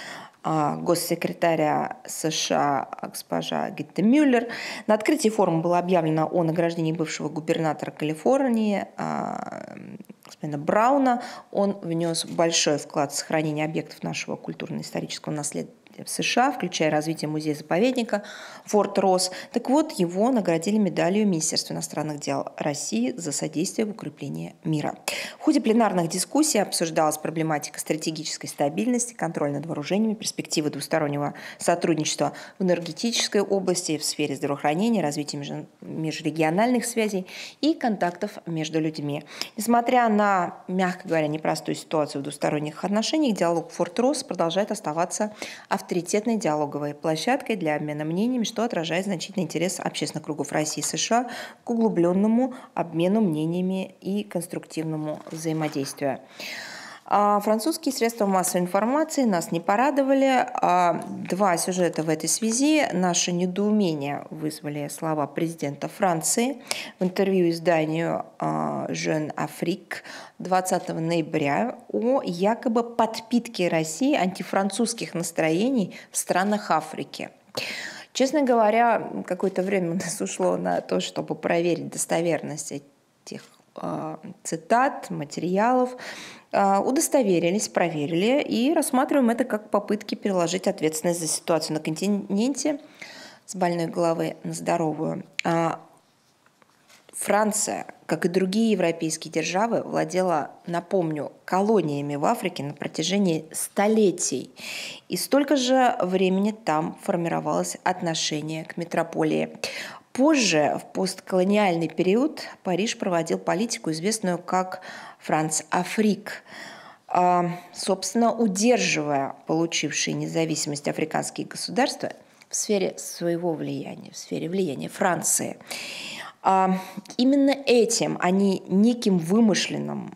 госсекретаря США госпожа Гетта Мюллер. На открытии форума было объявлено о награждении бывшего губернатора Калифорнии господина Брауна. Он внес большой вклад в сохранение объектов нашего культурно-исторического наследия в США, включая развитие музея-заповедника Форт-Росс. Так вот, его наградили медалью Министерства иностранных дел России за содействие в укреплении мира. В ходе пленарных дискуссий обсуждалась проблематика стратегической стабильности, контроль над вооружениями, перспективы двустороннего сотрудничества в энергетической области, в сфере здравоохранения, развития межрегиональных связей и контактов между людьми. Несмотря на, мягко говоря, непростую ситуацию в двусторонних отношениях, диалог Форт-Росс продолжает оставаться авторитетной диалоговой площадкой для обмена мнениями, что отражает значительный интерес общественных кругов России и США к углубленному обмену мнениями и конструктивному взаимодействию. Французские средства массовой информации нас не порадовали. Два сюжета в этой связи. Наше недоумение вызвали слова президента Франции в интервью изданию «Jeune Afrique» двадцатого ноября о якобы подпитке России антифранцузских настроений в странах Африки. Честно говоря, какое-то время у нас ушло на то, чтобы проверить достоверность этих э, цитат, материалов. Э, удостоверились, проверили и рассматриваем это как попытки переложить ответственность за ситуацию на континенте с больной головы на здоровую. Э, Франция, как и другие европейские державы, владела, напомню, колониями в Африке на протяжении столетий. И столько же времени там формировалось отношение к метрополии. Позже, в постколониальный период, Париж проводил политику, известную как «Франц-Африк», собственно, удерживая получившие независимость африканские государства в сфере своего влияния, в сфере влияния Франции. Именно этим, а не неким вымышленным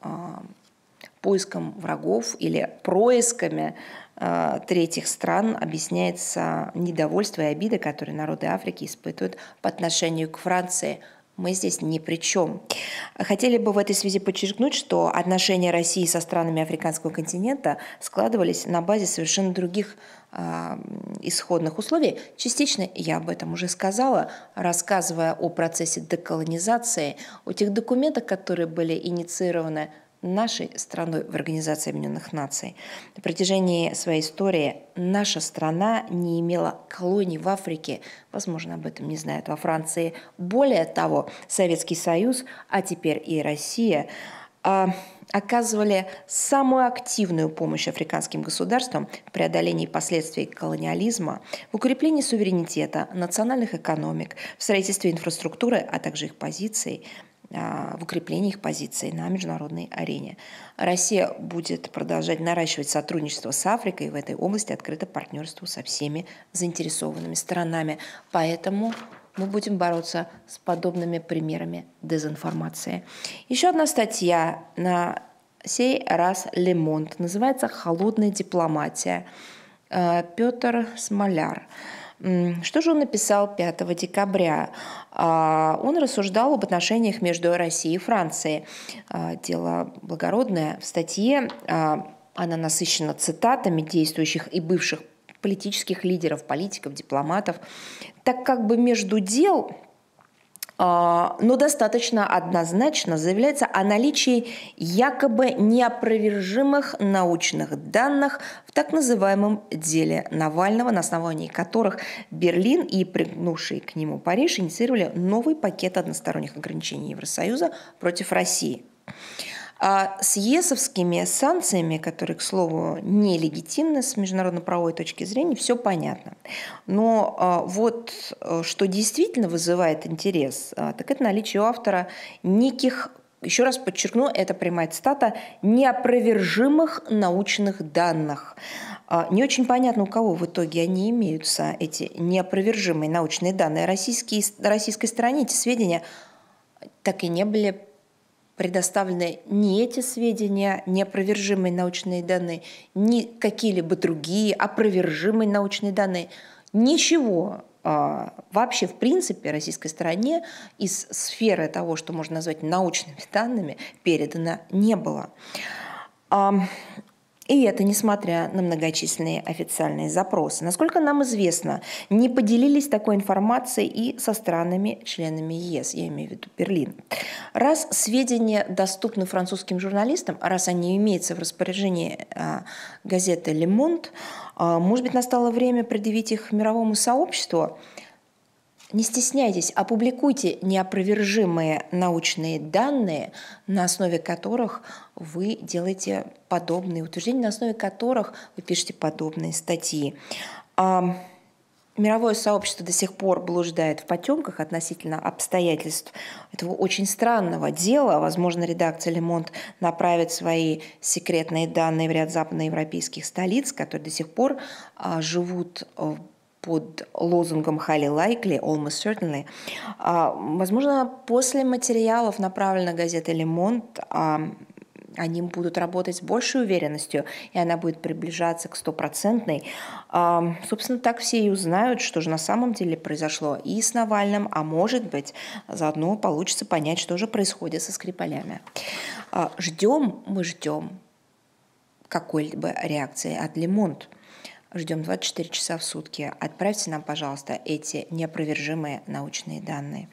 поиском врагов или происками третьих стран объясняется недовольство и обида, которые народы Африки испытывают по отношению к Франции. Мы здесь ни при чем. Хотели бы в этой связи подчеркнуть, что отношения России со странами африканского континента складывались на базе совершенно других э, исходных условий. Частично я об этом уже сказала, рассказывая о процессе деколонизации, о тех документах, которые были инициированы нашей страной в Организации Объединенных Наций. На протяжении своей истории наша страна не имела колоний в Африке. Возможно, об этом не знают во Франции. Более того, Советский Союз, а теперь и Россия, оказывали самую активную помощь африканским государствам в преодолении последствий колониализма, в укреплении суверенитета, национальных экономик, в строительстве инфраструктуры, а также их позиций, в укреплении их позиций на международной арене. Россия будет продолжать наращивать сотрудничество с Африкой в этой области, открыто партнерству со всеми заинтересованными сторонами. Поэтому мы будем бороться с подобными примерами дезинформации. Еще одна статья, на сей раз Le Monde, называется «Холодная дипломатия». Петр Смоляр. Что же он написал пятого декабря? Он рассуждал об отношениях между Россией и Францией. Дело благородное. В статье она насыщена цитатами действующих и бывших политических лидеров, политиков, дипломатов. Так как бы между дел, но достаточно однозначно заявляется о наличии якобы неопровержимых научных данных в так называемом деле Навального, на основании которых Берлин и пригнувший к нему Париж инициировали новый пакет односторонних ограничений Евросоюза против России. А с ЕСовскими санкциями, которые, к слову, нелегитимны с международно-правовой точки зрения, все понятно. Но а, вот что действительно вызывает интерес, а, так это наличие у автора неких, еще раз подчеркну, это прямая цитата, неопровержимых научных данных. А, не очень понятно, у кого в итоге они имеются, эти неопровержимые научные данные. Российские, российской стороне эти сведения так и не были предоставлены ни эти сведения, неопровержимые научные данные, ни какие-либо другие опровержимые научные данные. Ничего а, вообще, в принципе, российской стороне из сферы того, что можно назвать научными данными, передано не было. А, И это несмотря на многочисленные официальные запросы. Насколько нам известно, не поделились такой информацией и со странами-членами ЕС, я имею в виду Берлин. Раз сведения доступны французским журналистам, раз они имеются в распоряжении а, газеты «Le Monde», а, может быть, настало время предъявить их мировому сообществу. Не стесняйтесь, опубликуйте неопровержимые научные данные, на основе которых вы делаете подобные утверждения, на основе которых вы пишете подобные статьи. А мировое сообщество до сих пор блуждает в потемках относительно обстоятельств этого очень странного дела. Возможно, редакция «Le Monde» направит свои секретные данные в ряд западноевропейских столиц, которые до сих пор а, живут в под лозунгом «highly likely», «almost certainly». Возможно, после материалов, направленных газетой «Le Monde», они будут работать с большей уверенностью, и она будет приближаться к стопроцентной. Собственно, так все и узнают, что же на самом деле произошло и с Навальным, а может быть, заодно получится понять, что же происходит со Скрипалями. Ждем, мы ждем какой-либо реакции от «Le Monde». Ждем двадцать четыре часа в сутки. Отправьте нам, пожалуйста, эти неопровержимые научные данные.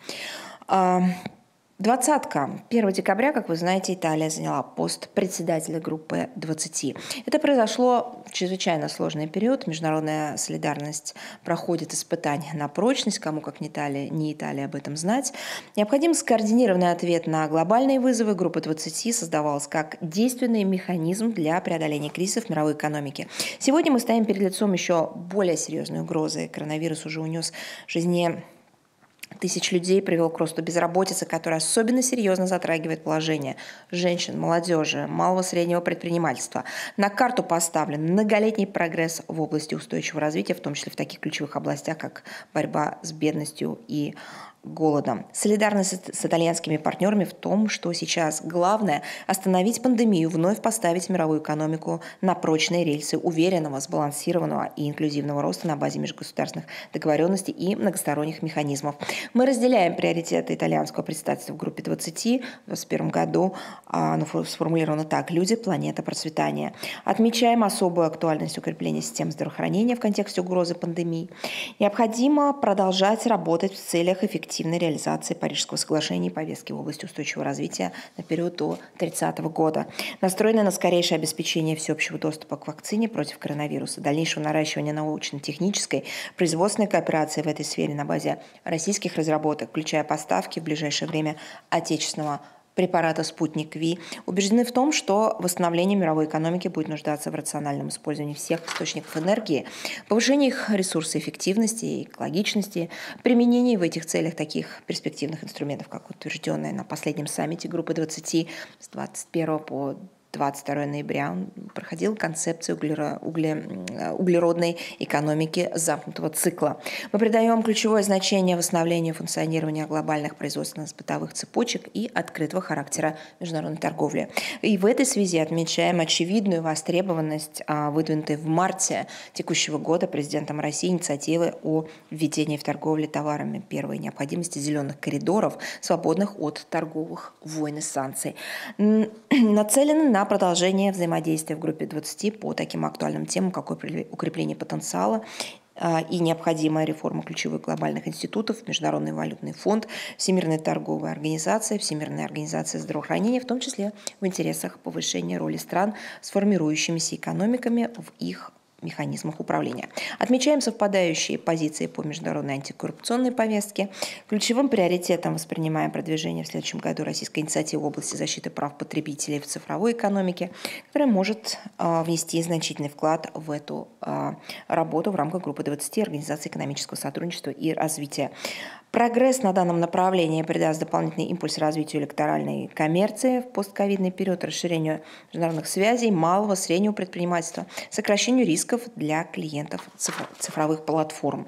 Двадцатка. первого декабря, как вы знаете, Италия заняла пост председателя группы двадцати. Это произошло в чрезвычайно сложный период. Международная солидарность проходит испытания на прочность. Кому, как не Италия, не Италия об этом знать. Необходим скоординированный ответ на глобальные вызовы. Группа двадцати создавалась как действенный механизм для преодоления кризисов в мировой экономике. Сегодня мы стоим перед лицом еще более серьезной угрозы. Коронавирус уже унес жизни тысяч людей, привел к росту безработицы, которая особенно серьезно затрагивает положение женщин, молодежи, малого и среднего предпринимательства. На карту поставлен многолетний прогресс в области устойчивого развития, в том числе в таких ключевых областях, как борьба с бедностью и голодом. Солидарность с итальянскими партнерами в том, что сейчас главное – остановить пандемию, вновь поставить мировую экономику на прочные рельсы уверенного, сбалансированного и инклюзивного роста на базе межгосударственных договоренностей и многосторонних механизмов. Мы разделяем приоритеты итальянского представительства в группе двадцати. В две тысячи двадцать первом году оно сформулировано так: «Люди, планета, процветание». Отмечаем особую актуальность укрепления системы здравоохранения в контексте угрозы пандемии. Необходимо продолжать работать в целях эффективности эффективной реализации Парижского соглашения и повестки в области устойчивого развития на период до две тысячи тридцатого года. Настроены на скорейшее обеспечение всеобщего доступа к вакцине против коронавируса, дальнейшего наращивания научно-технической, производственной кооперации в этой сфере на базе российских разработок, включая поставки в ближайшее время отечественного препарата «Спутник Ви», убеждены в том, что восстановление мировой экономики будет нуждаться в рациональном использовании всех источников энергии, повышении их ресурсоэффективности и экологичности, применении в этих целях таких перспективных инструментов, как утвержденное на последнем саммите группы двадцати с двадцать первого по двадцать второго ноября проходила концепция углеро, угле, углеродной экономики замкнутого цикла. Мы придаем ключевое значение восстановлению функционирования глобальных производственно-бытовых цепочек и открытого характера международной торговли. И в этой связи отмечаем очевидную востребованность, выдвинутой в марте текущего года президентом России инициативы о введении в торговле товарами первой необходимости зеленых коридоров, свободных от торговых войн и санкций. Нацелены на продолжение взаимодействия в группе двадцати по таким актуальным темам, как укрепление потенциала и необходимая реформа ключевых глобальных институтов, Международный валютный фонд, Всемирная торговая организация, Всемирная организация здравоохранения, в том числе в интересах повышения роли стран с формирующимися экономиками в их механизмах управления. Отмечаем совпадающие позиции по международной антикоррупционной повестке. Ключевым приоритетом воспринимаем продвижение в следующем году российской инициативы в области защиты прав потребителей в цифровой экономике, которая может а, внести значительный вклад в эту а, работу в рамках группы двадцати Организации экономического сотрудничества и развития. Прогресс на данном направлении придаст дополнительный импульс развитию электоральной коммерции в постковидный период, расширению международных связей, малого, среднего предпринимательства, сокращению рисков для клиентов цифровых платформ.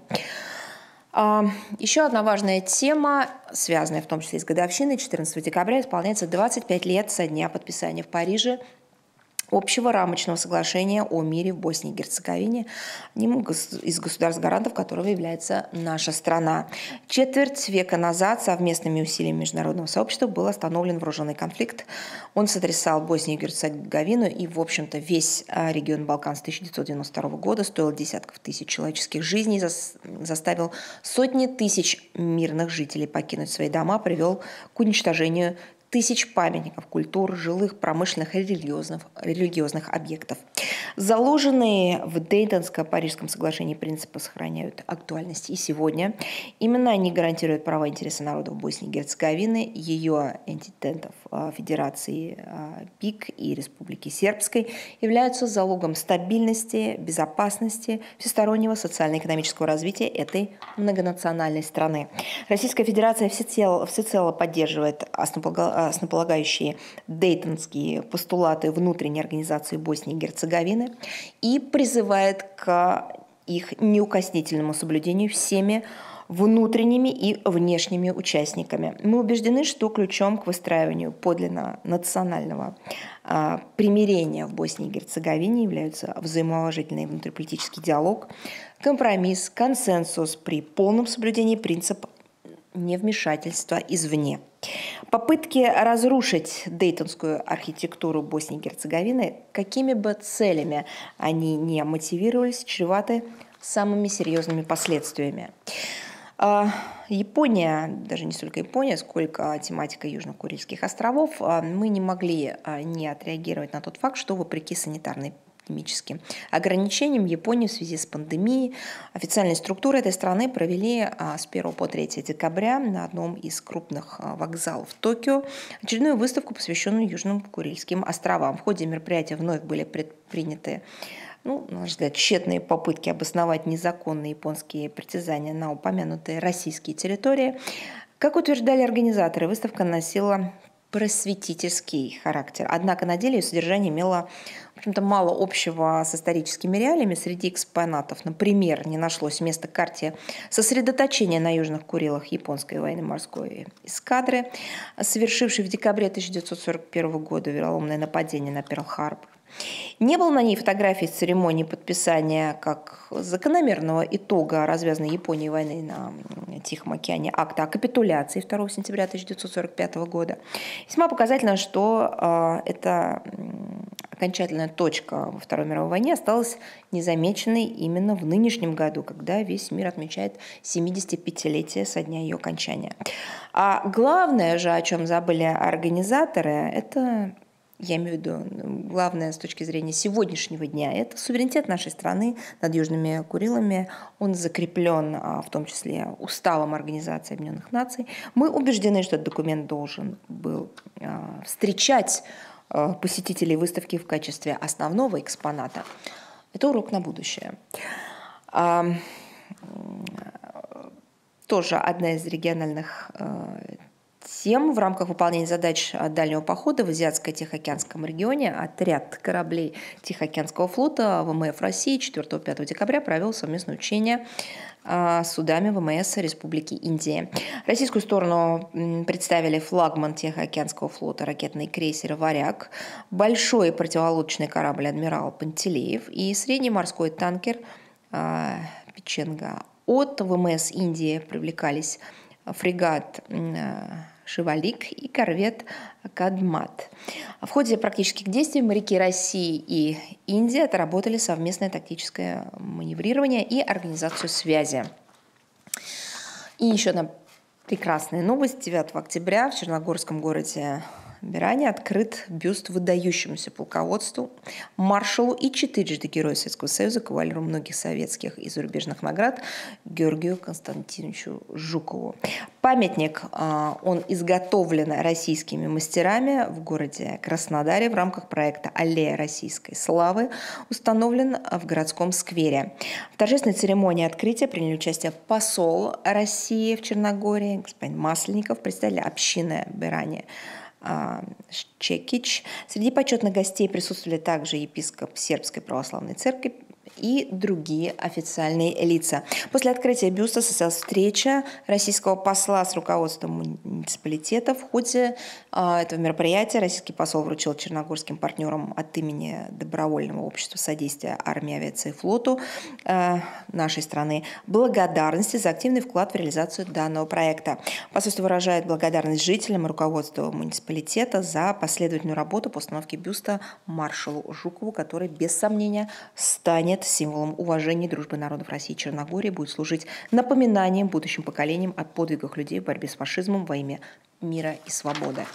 Еще одна важная тема, связанная в том числе с годовщиной, четырнадцатого декабря исполняется двадцать пять лет со дня подписания в Париже общего рамочного соглашения о мире в Боснии и Герцеговине, одним из государств-гарантов которого является наша страна. Четверть века назад совместными усилиями международного сообщества был остановлен вооруженный конфликт. Он сотрясал Боснию и Герцеговину и, в общем-то, весь регион Балкан с тысяча девятьсот девяносто второго года, стоил десятков тысяч человеческих жизней, заставил сотни тысяч мирных жителей покинуть свои дома, привел к уничтожению тысяч памятников культур, жилых, промышленных и религиозных, религиозных объектов. Заложенные в Дейтонско-Парижском соглашении принципы сохраняют актуальность и сегодня. Именно они гарантируют права и интересы народов Боснии и Герцеговины, ее энтитетов Федерации ПИК и Республики Сербской, являются залогом стабильности, безопасности, всестороннего социально-экономического развития этой многонациональной страны. Российская Федерация всецело, всецело поддерживает основополагающие дейтонские постулаты внутренней организации Боснии и Герцеговины и призывает к их неукоснительному соблюдению всеми внутренними и внешними участниками. Мы убеждены, что ключом к выстраиванию подлинно национального а, примирения в Боснии и Герцеговине являются взаимоуважительный внутриполитический диалог, компромисс, консенсус при полном соблюдении принципа невмешательства извне. Попытки разрушить дейтонскую архитектуру Боснии и Герцеговины, какими бы целями они ни мотивировались, чреваты самыми серьезными последствиями. Япония, даже не столько Япония, сколько тематика Южно-Курильских островов, мы не могли не отреагировать на тот факт, что вопреки санитарной эпидемическим ограничениям Японии в связи с пандемией официальные структуры этой страны провели с первого по третье декабря на одном из крупных вокзалов Токио очередную выставку, посвященную Южным Курильским островам. В ходе мероприятия вновь были предприняты, ну, на наш взгляд, тщетные попытки обосновать незаконные японские притязания на упомянутые российские территории. Как утверждали организаторы, выставка носила просветительский характер. Однако на деле ее содержание имело, в общем-то, мало общего с историческими реалиями. Среди экспонатов, например, не нашлось места карте сосредоточения на Южных Курилах японской военно-морской эскадры, совершившей в декабре тысяча девятьсот сорок первого года вероломное нападение на Перл-Харбор. Не было на ней фотографий с церемонии подписания как закономерного итога развязанной Японией войны на Тихом океане акта о капитуляции второго сентября тысяча девятьсот сорок пятого года. Весьма показательно, что э, эта окончательная точка во Второй мировой войне осталась незамеченной именно в нынешнем году, когда весь мир отмечает семидесятипятилетие со дня ее окончания. А главное же, о чем забыли организаторы, это... Я имею в виду, главное с точки зрения сегодняшнего дня, это суверенитет нашей страны над Южными Курилами. Он закреплен в том числе уставом Организации Объединенных Наций. Мы убеждены, что этот документ должен был встречать посетителей выставки в качестве основного экспоната. Это урок на будущее. Тоже одна из региональных тем в рамках выполнения задач дальнего похода в Азиатско-Тихоокеанском регионе отряд кораблей Тихоокеанского флота ВМФ России четвёртого-пятого декабря провел совместное учение с судами ВМС Республики Индия. Российскую сторону представили флагман Тихоокеанского флота ракетный крейсер «Варяг», большой противолодочный корабль «Адмирал Пантелеев» и средний морской танкер «Печенга». От ВМС Индии привлекались фрегат «Шивалик» и корвет «Кадмат». В ходе практических действий моряки России и Индии отработали совместное тактическое маневрирование и организацию связи. И еще одна прекрасная новость. девятого октября в черногорском городе Беране открыт бюст выдающемуся полководству, маршалу и четырежды Герою Советского Союза, кавалеру многих советских и зарубежных наград Георгию Константиновичу Жукову. Памятник, он изготовлен российскими мастерами в городе Краснодаре в рамках проекта «Аллея российской славы», установлен в городском сквере. В торжественной церемонии открытия приняли участие посол России в Черногории, господин Масленников, представитель общины Беране Чекич. Среди почетных гостей присутствовали также епископ Сербской православной церкви и другие официальные лица. После открытия бюста состоялась встреча российского посла с руководством муниципалитета. В ходе а, этого мероприятия российский посол вручил черногорским партнерам от имени Добровольного общества содействия армии, авиации и флоту а, нашей страны благодарности за активный вклад в реализацию данного проекта. Посольство выражает благодарность жителям и руководству муниципалитета за последовательную работу по установке бюста маршалу Жукову, который без сомнения станет символом уважения и дружбы народов России и Черногории, будет служить напоминанием будущим поколениям о подвигах людей в борьбе с фашизмом во имя мира и свободы.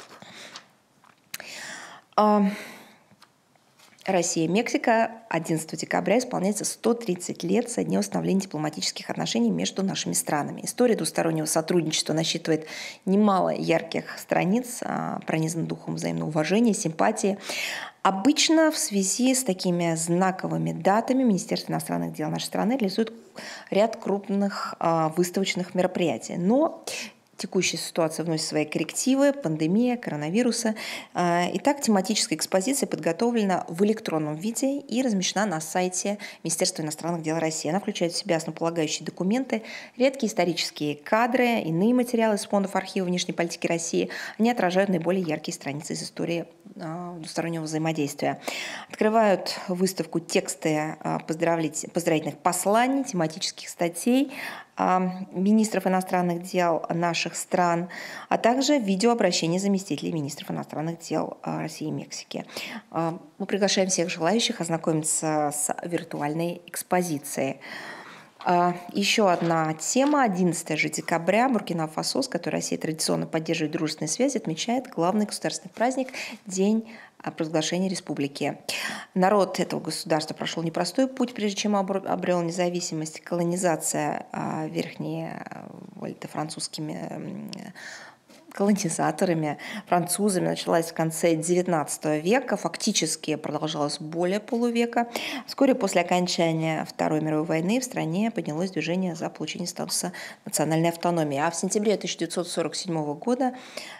Россия и Мексика. одиннадцатого декабря исполняется сто тридцать лет со дня установления дипломатических отношений между нашими странами. История двустороннего сотрудничества насчитывает немало ярких страниц, пронизана духом взаимного уважения, симпатии. Обычно в связи с такими знаковыми датами Министерство иностранных дел нашей страны реализует ряд крупных выставочных мероприятий. Но текущая ситуация вносит свои коррективы, пандемия, коронавируса. Итак, тематическая экспозиция подготовлена в электронном виде и размещена на сайте Министерства иностранных дел России. Она включает в себя основополагающие документы, редкие исторические кадры, иные материалы из фондов архива внешней политики России. Они отражают наиболее яркие страницы из истории двустороннего взаимодействия. Открывают выставку тексты поздравительных посланий, тематических статей министров иностранных дел наших стран, а также видеообращения заместителей министров иностранных дел России и Мексики. Мы приглашаем всех желающих ознакомиться с виртуальной экспозицией. Еще одна тема. одиннадцатого декабря Буркина-Фасо, с которой Россия традиционно поддерживает дружественные связи, отмечает главный государственный праздник – День провозглашения республики. Народ этого государства прошел непростой путь, прежде чем обрел независимость. Колонизация Верхней Вольты французскими колонизаторами, французами, началась в конце девятнадцатого века, фактически продолжалась более полувека. Вскоре после окончания Второй мировой войны в стране поднялось движение за получение статуса национальной автономии. А в сентябре тысяча девятьсот сорок седьмого года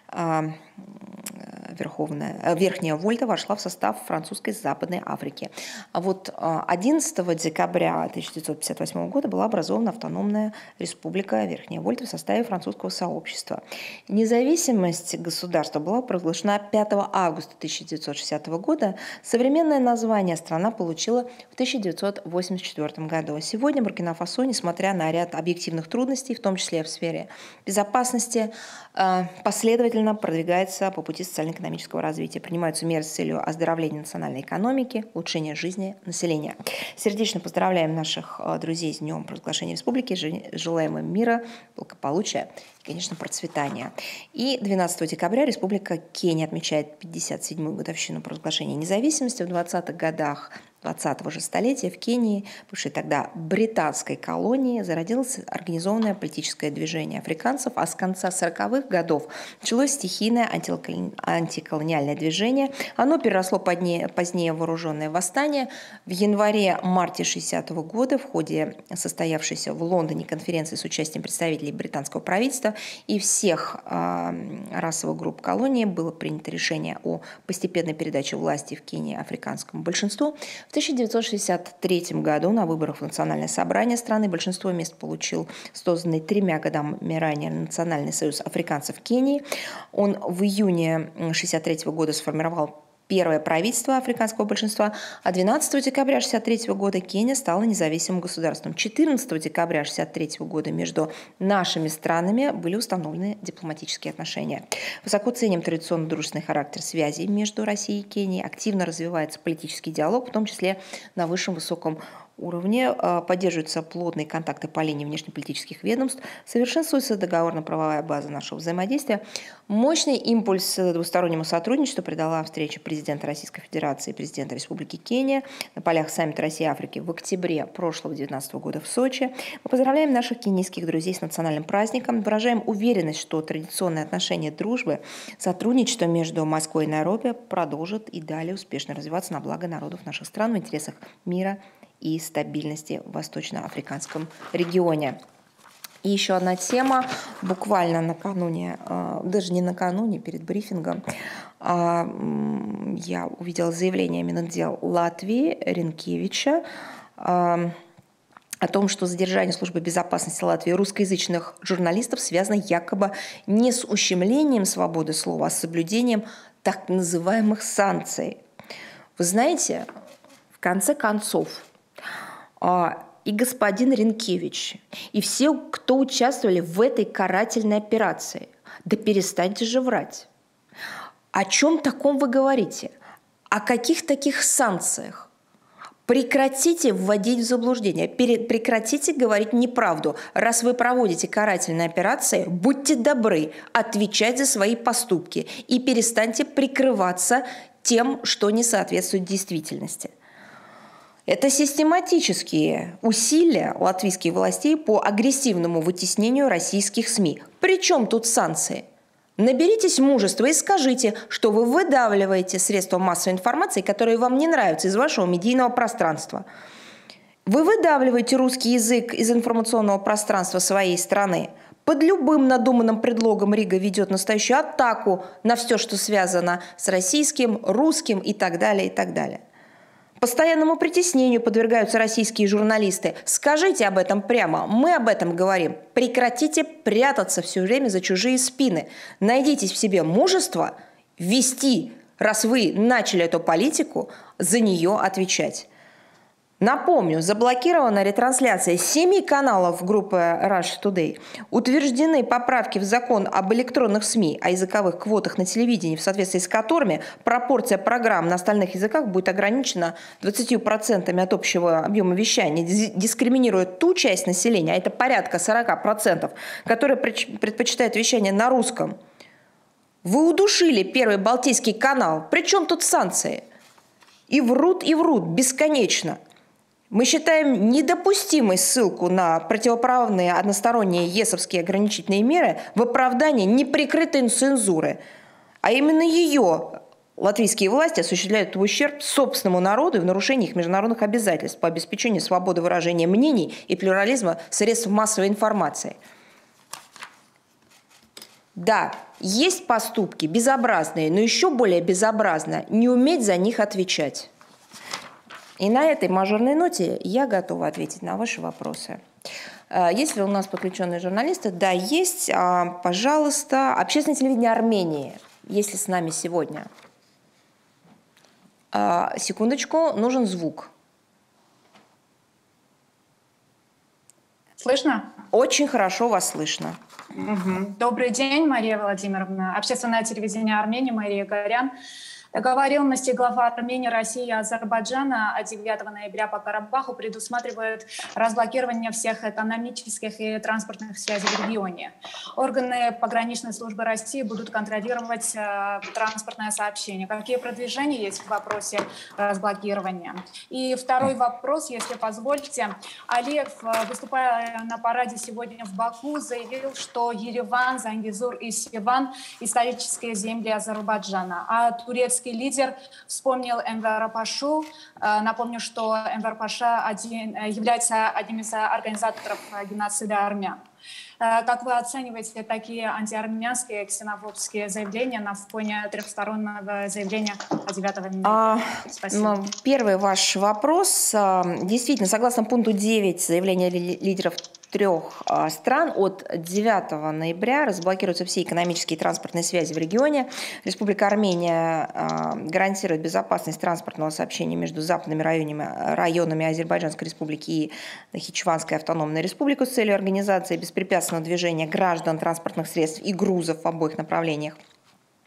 Верховная, Верхняя Вольта вошла в состав французской Западной Африки. А вот одиннадцатого декабря тысяча девятьсот пятьдесят восьмого года была образована автономная республика Верхняя Вольта в составе французского сообщества. Независимость государства была провозглашена пятого августа тысяча девятьсот шестидесятого года. Современное название страна получила в тысяча девятьсот восемьдесят четвёртом году. Сегодня Буркина-Фасо, несмотря на ряд объективных трудностей, в том числе в сфере безопасности, последовательно продвигается по пути социально-экономического развития. Принимаются меры с целью оздоровления национальной экономики, улучшения жизни населения. Сердечно поздравляем наших друзей с Днем провозглашения республики, желаем им мира, благополучия и, конечно, процветания. И двенадцатого декабря Республика Кения отмечает пятьдесят седьмую годовщину провозглашения независимости. В двадцатых годах двадцатого же столетия в Кении, бывшей тогда британской колонии, зародилось организованное политическое движение африканцев, а с конца сороковых годов началось стихийное антиколониальное движение. Оно переросло позднее, позднее в вооруженное восстание. В январе-марте шестидесятого года в ходе состоявшейся в Лондоне конференции с участием представителей британского правительства и всех э, расовых групп колонии было принято решение о постепенной передаче власти в Кении африканскому большинству. В тысяча девятьсот шестьдесят третьем году на выборах в Национальное собрание страны большинство мест получил созданный тремя годами ранее Национальный союз африканцев Кении. Он в июне тысяча девятьсот шестьдесят третьего года сформировал первое правительство африканского большинства, а двенадцатого декабря тысяча девятьсот шестьдесят третьего года Кения стала независимым государством. четырнадцатого декабря тысяча девятьсот шестьдесят третьего года между нашими странами были установлены дипломатические отношения. Высоко ценим традиционно дружественный характер связей между Россией и Кенией. Активно развивается политический диалог, в том числе на высшем высоком уровне, поддерживаются плотные контакты по линии внешнеполитических ведомств, совершенствуется договорно-правовая база нашего взаимодействия. Мощный импульс двустороннему сотрудничеству придала встреча президента Российской Федерации и президента Республики Кения на полях саммита России и Африки в октябре прошлого две тысячи девятнадцатого года в Сочи. Мы поздравляем наших кенийских друзей с национальным праздником, выражаем уверенность, что традиционные отношения дружбы, сотрудничество между Москвой и Найроби продолжит и далее успешно развиваться на благо народов наших стран в интересах мира и стабильности в восточноафриканском регионе. И еще одна тема. Буквально накануне, даже не накануне, перед брифингом, я увидела заявление Минотдела Латвии Ренкевича о том, что задержание службы безопасности Латвии русскоязычных журналистов связано якобы не с ущемлением свободы слова, а с соблюдением так называемых санкций. Вы знаете, в конце концов, и господин Ренкевич, и все, кто участвовали в этой карательной операции, да перестаньте же врать. О чем таком вы говорите? О каких таких санкциях? Прекратите вводить в заблуждение, прекратите говорить неправду. Раз вы проводите карательные операции, будьте добры отвечать за свои поступки и перестаньте прикрываться тем, что не соответствует действительности. Это систематические усилия латвийских властей по агрессивному вытеснению российских СМИ. Причем тут санкции? Наберитесь мужества и скажите, что вы выдавливаете средства массовой информации, которые вам не нравятся, из вашего медийного пространства. Вы выдавливаете русский язык из информационного пространства своей страны. Под любым надуманным предлогом Рига ведет настоящую атаку на все, что связано с российским, русским и так далее, и так далее. Постоянному притеснению подвергаются российские журналисты. Скажите об этом прямо, мы об этом говорим. Прекратите прятаться все время за чужие спины. Найдите в себе мужество вести, раз вы начали эту политику, за нее отвечать. Напомню, заблокирована ретрансляция семи каналов группы Russia Today. Утверждены поправки в закон об электронных СМИ, о языковых квотах на телевидении, в соответствии с которыми пропорция программ на остальных языках будет ограничена двадцатью процентами от общего объема вещания, дискриминируя ту часть населения, а это порядка сорока процентов, которая предпочитает вещание на русском. Вы удушили Первый Балтийский канал. Причем тут санкции? И врут, и врут бесконечно. Мы считаем недопустимой ссылку на противоправные односторонние ЕСовские ограничительные меры в оправдании неприкрытой цензуры. А именно ее латвийские власти осуществляют в ущерб собственному народу и в нарушении их международных обязательств по обеспечению свободы выражения мнений и плюрализма средств массовой информации. Да, есть поступки безобразные, но еще более безобразно не уметь за них отвечать. И на этой мажорной ноте я готова ответить на ваши вопросы. Есть ли у нас подключенные журналисты? Да, есть. Пожалуйста, общественное телевидение Армении. Есть ли с нами сегодня? Секундочку, нужен звук. Слышно? Очень хорошо вас слышно. Угу. Добрый день, Мария Владимировна. Общественное телевидение Армении, Мария Горян. Договоренности глав Армении, России и Азербайджана от девятого ноября по Карабаху предусматривают разблокирование всех экономических и транспортных связей в регионе. Органы пограничной службы России будут контролировать э, транспортное сообщение. Какие продвижения есть в вопросе разблокирования? И второй вопрос, если позволите. Алиев, выступая на параде сегодня в Баку, заявил, что Ереван, Зангезур и Севан – исторические земли Азербайджана, а турецкий лидер вспомнил Энвер Пашу. Напомню, что Энвер Паша один, является одним из организаторов геноцида армян. Как вы оцениваете такие антиармянские ксенофобские заявления на фоне трехстороннего заявления девятого ноября? Спасибо. Первый ваш вопрос. Действительно, согласно пункту девять заявления лидеров трех стран, от девятого ноября разблокируются все экономические и транспортные связи в регионе. Республика Армения гарантирует безопасность транспортного сообщения между западными районами, районами Азербайджанской республики и Нахичеванской автономной республикой с целью организации беспрепятственного движения граждан, транспортных средств и грузов в обоих направлениях.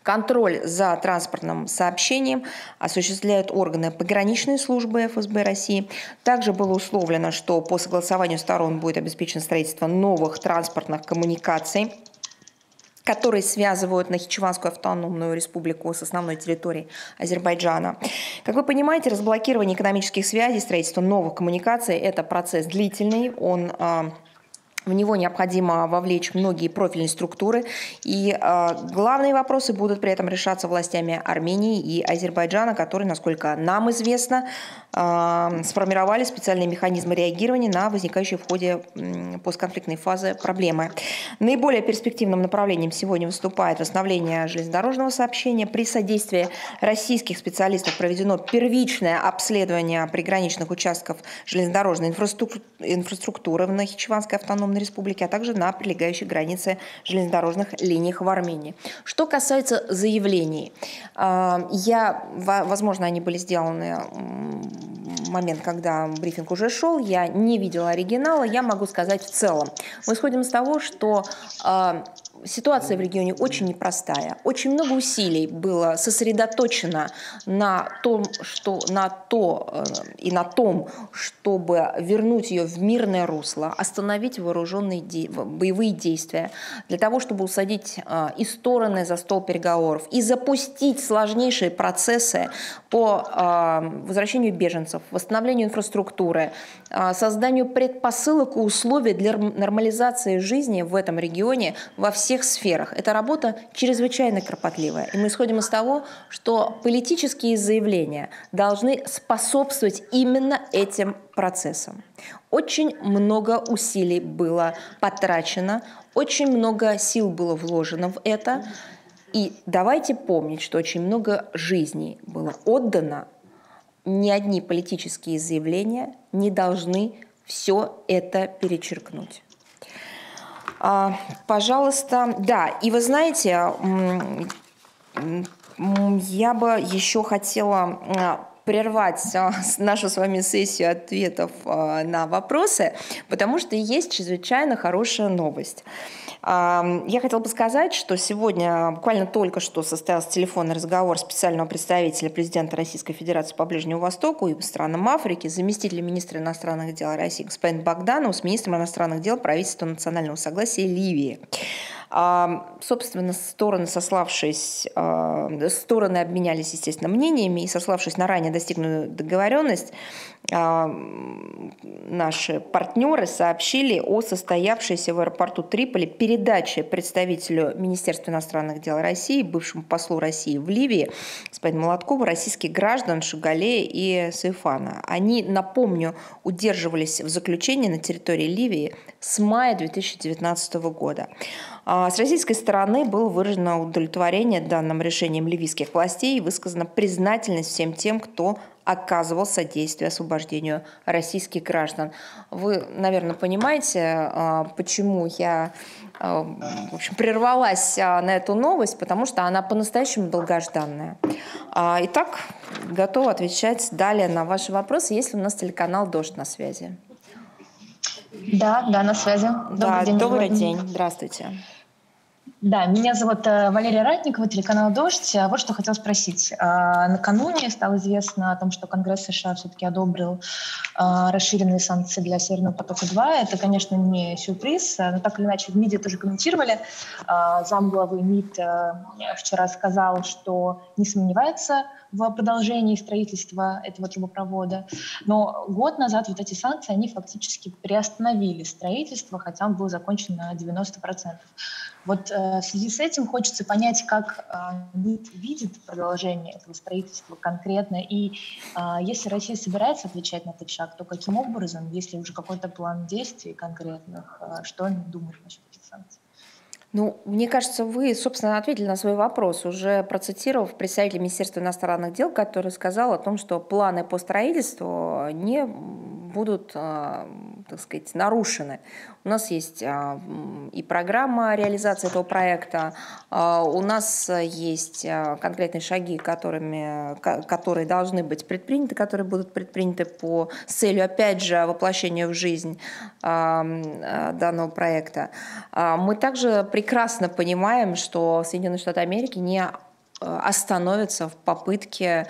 Контроль за транспортным сообщением осуществляют органы пограничной службы эф эс бэ России. Также было условлено, что по согласованию сторон будет обеспечено строительство новых транспортных коммуникаций, которые связывают Нахичеванскую автономную республику с основной территорией Азербайджана. Как вы понимаете, разблокирование экономических связей, строительство новых коммуникаций – это процесс длительный, он в него необходимо вовлечь многие профильные структуры, и э, главные вопросы будут при этом решаться властями Армении и Азербайджана, которые, насколько нам известно, э, сформировали специальные механизмы реагирования на возникающие в ходе э, постконфликтной фазы проблемы. Наиболее перспективным направлением сегодня выступает восстановление железнодорожного сообщения. При содействии российских специалистов проведено первичное обследование приграничных участков железнодорожной инфраструктуры в Нахичеванской автономной республики, а также на прилегающей границе железнодорожных линиях в Армении. Что касается заявлений, я, возможно, они были сделаны в момент, когда брифинг уже шел, я не видела оригинала, я могу сказать в целом. Мы исходим из того, что ситуация в регионе очень непростая. Очень много усилий было сосредоточено на том, что, на то и на том, чтобы вернуть ее в мирное русло, остановить вооруженные де боевые действия, для того, чтобы усадить э, и стороны за стол переговоров и запустить сложнейшие процессы по э, возвращению беженцев, восстановлению инфраструктуры, э, созданию предпосылок и условий для нормализации жизни в этом регионе во всех сферах. Эта работа чрезвычайно кропотливая. И мы исходим из того, что политические заявления должны способствовать именно этим процессам. Очень много усилий было потрачено, очень много сил было вложено в это. И давайте помнить, что очень много жизней было отдано. Ни одни политические заявления не должны все это перечеркнуть. Пожалуйста, да, и вы знаете, я бы еще хотела прервать нашу с вами сессию ответов на вопросы, потому что есть чрезвычайно хорошая новость. Я хотела бы сказать, что сегодня, буквально только что состоялся телефонный разговор специального представителя президента Российской Федерации по Ближнему Востоку и странам Африки, заместителя министра иностранных дел России господин Богданов с министром иностранных дел правительства национального согласия Ливии. Собственно, стороны, сославшись, стороны обменялись, естественно, мнениями, и сославшись на ранее достигнутую договоренность, наши партнеры сообщили о состоявшейся в аэропорту Триполи передаче представителю Министерства иностранных дел России, бывшему послу России в Ливии, господину Молоткову, российских граждан Шагалея и Сайфана. Они, напомню, удерживались в заключении на территории Ливии с мая две тысячи девятнадцатого года. С российской стороны было выражено удовлетворение данным решением ливийских властей и высказана признательность всем тем, кто оказывал содействие освобождению российских граждан. Вы, наверное, понимаете, почему я, в общем, прервалась на эту новость, потому что она по-настоящему долгожданная. Итак, готова отвечать далее на ваши вопросы, если у нас телеканал «Дождь» на связи. Да, да, на связи. Добрый да, день. Добрый день. Здравствуйте. Да, меня зовут Валерия Ратникова, телеканал «Дождь». Вот что хотела спросить. Накануне стало известно о том, что Конгресс США все-таки одобрил расширенные санкции для Северного потока-два. Это, конечно, не сюрприз, но так или иначе в МИДе тоже комментировали. Замглавы МИД вчера сказал, что не сомневается в продолжении строительства этого трубопровода. Но год назад вот эти санкции, они фактически приостановили строительство, хотя он был закончен на девяносто процентов. Вот э, в связи с этим хочется понять, как э, МИД видит продолжение этого строительства конкретно, и э, если Россия собирается отвечать на этот шаг, то каким образом, если уже какой-то план действий конкретных, э, что они думают насчет этих санкций? Ну, мне кажется, вы, собственно, ответили на свой вопрос, уже процитировав представителя Министерства иностранных дел, который сказал о том, что планы по строительству не будут, так сказать, нарушены. У нас есть и программа реализации этого проекта, у нас есть конкретные шаги, которыми, которые должны быть предприняты, которые будут предприняты по, с целью, опять же, воплощения в жизнь данного проекта. Мы также прекрасно понимаем, что Соединенные Штаты Америки не остановятся в попытке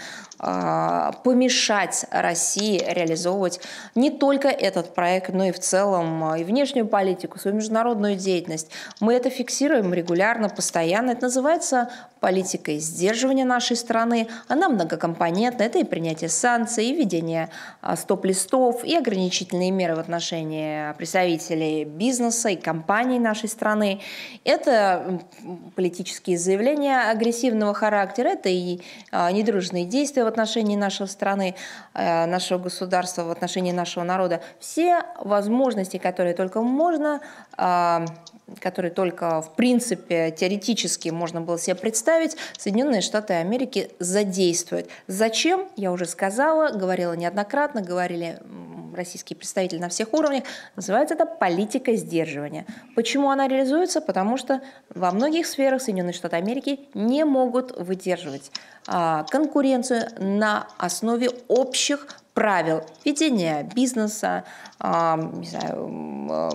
помешать России реализовывать не только этот проект, но и в целом и внешнюю политику, свою международную деятельность. Мы это фиксируем регулярно, постоянно. Это называется политикой сдерживания нашей страны. Она многокомпонентна. Это и принятие санкций, и введение стоп-листов, и ограничительные меры в отношении представителей бизнеса и компаний нашей страны. Это политические заявления агрессивного характера, это и недружественные действия в отношении нашей страны, нашего государства, в отношении нашего народа. Все возможности, которые только можно, которые только, в принципе, теоретически можно было себе представить, Соединенные Штаты Америки задействуют. Зачем? Я уже сказала, говорила неоднократно, говорили российские представители на всех уровнях. Называется это политика сдерживания. Почему она реализуется? Потому что во многих сферах Соединенные Штаты Америки не могут выдерживать а, конкуренцию на основе общих правил ведения бизнеса, а, не знаю, а,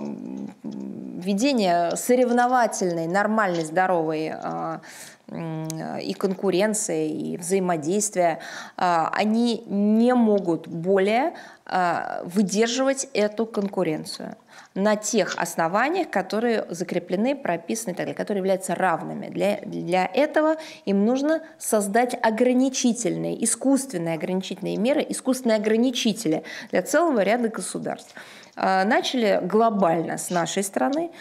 ведения соревновательной, нормальной, здоровой а, и конкуренции, и взаимодействия, они не могут более выдерживать эту конкуренцию на тех основаниях, которые закреплены, прописаны и так далее, которые являются равными. Для, для этого им нужно создать ограничительные, искусственные ограничительные меры, искусственные ограничители для целого ряда государств. Начали глобально с нашей страны.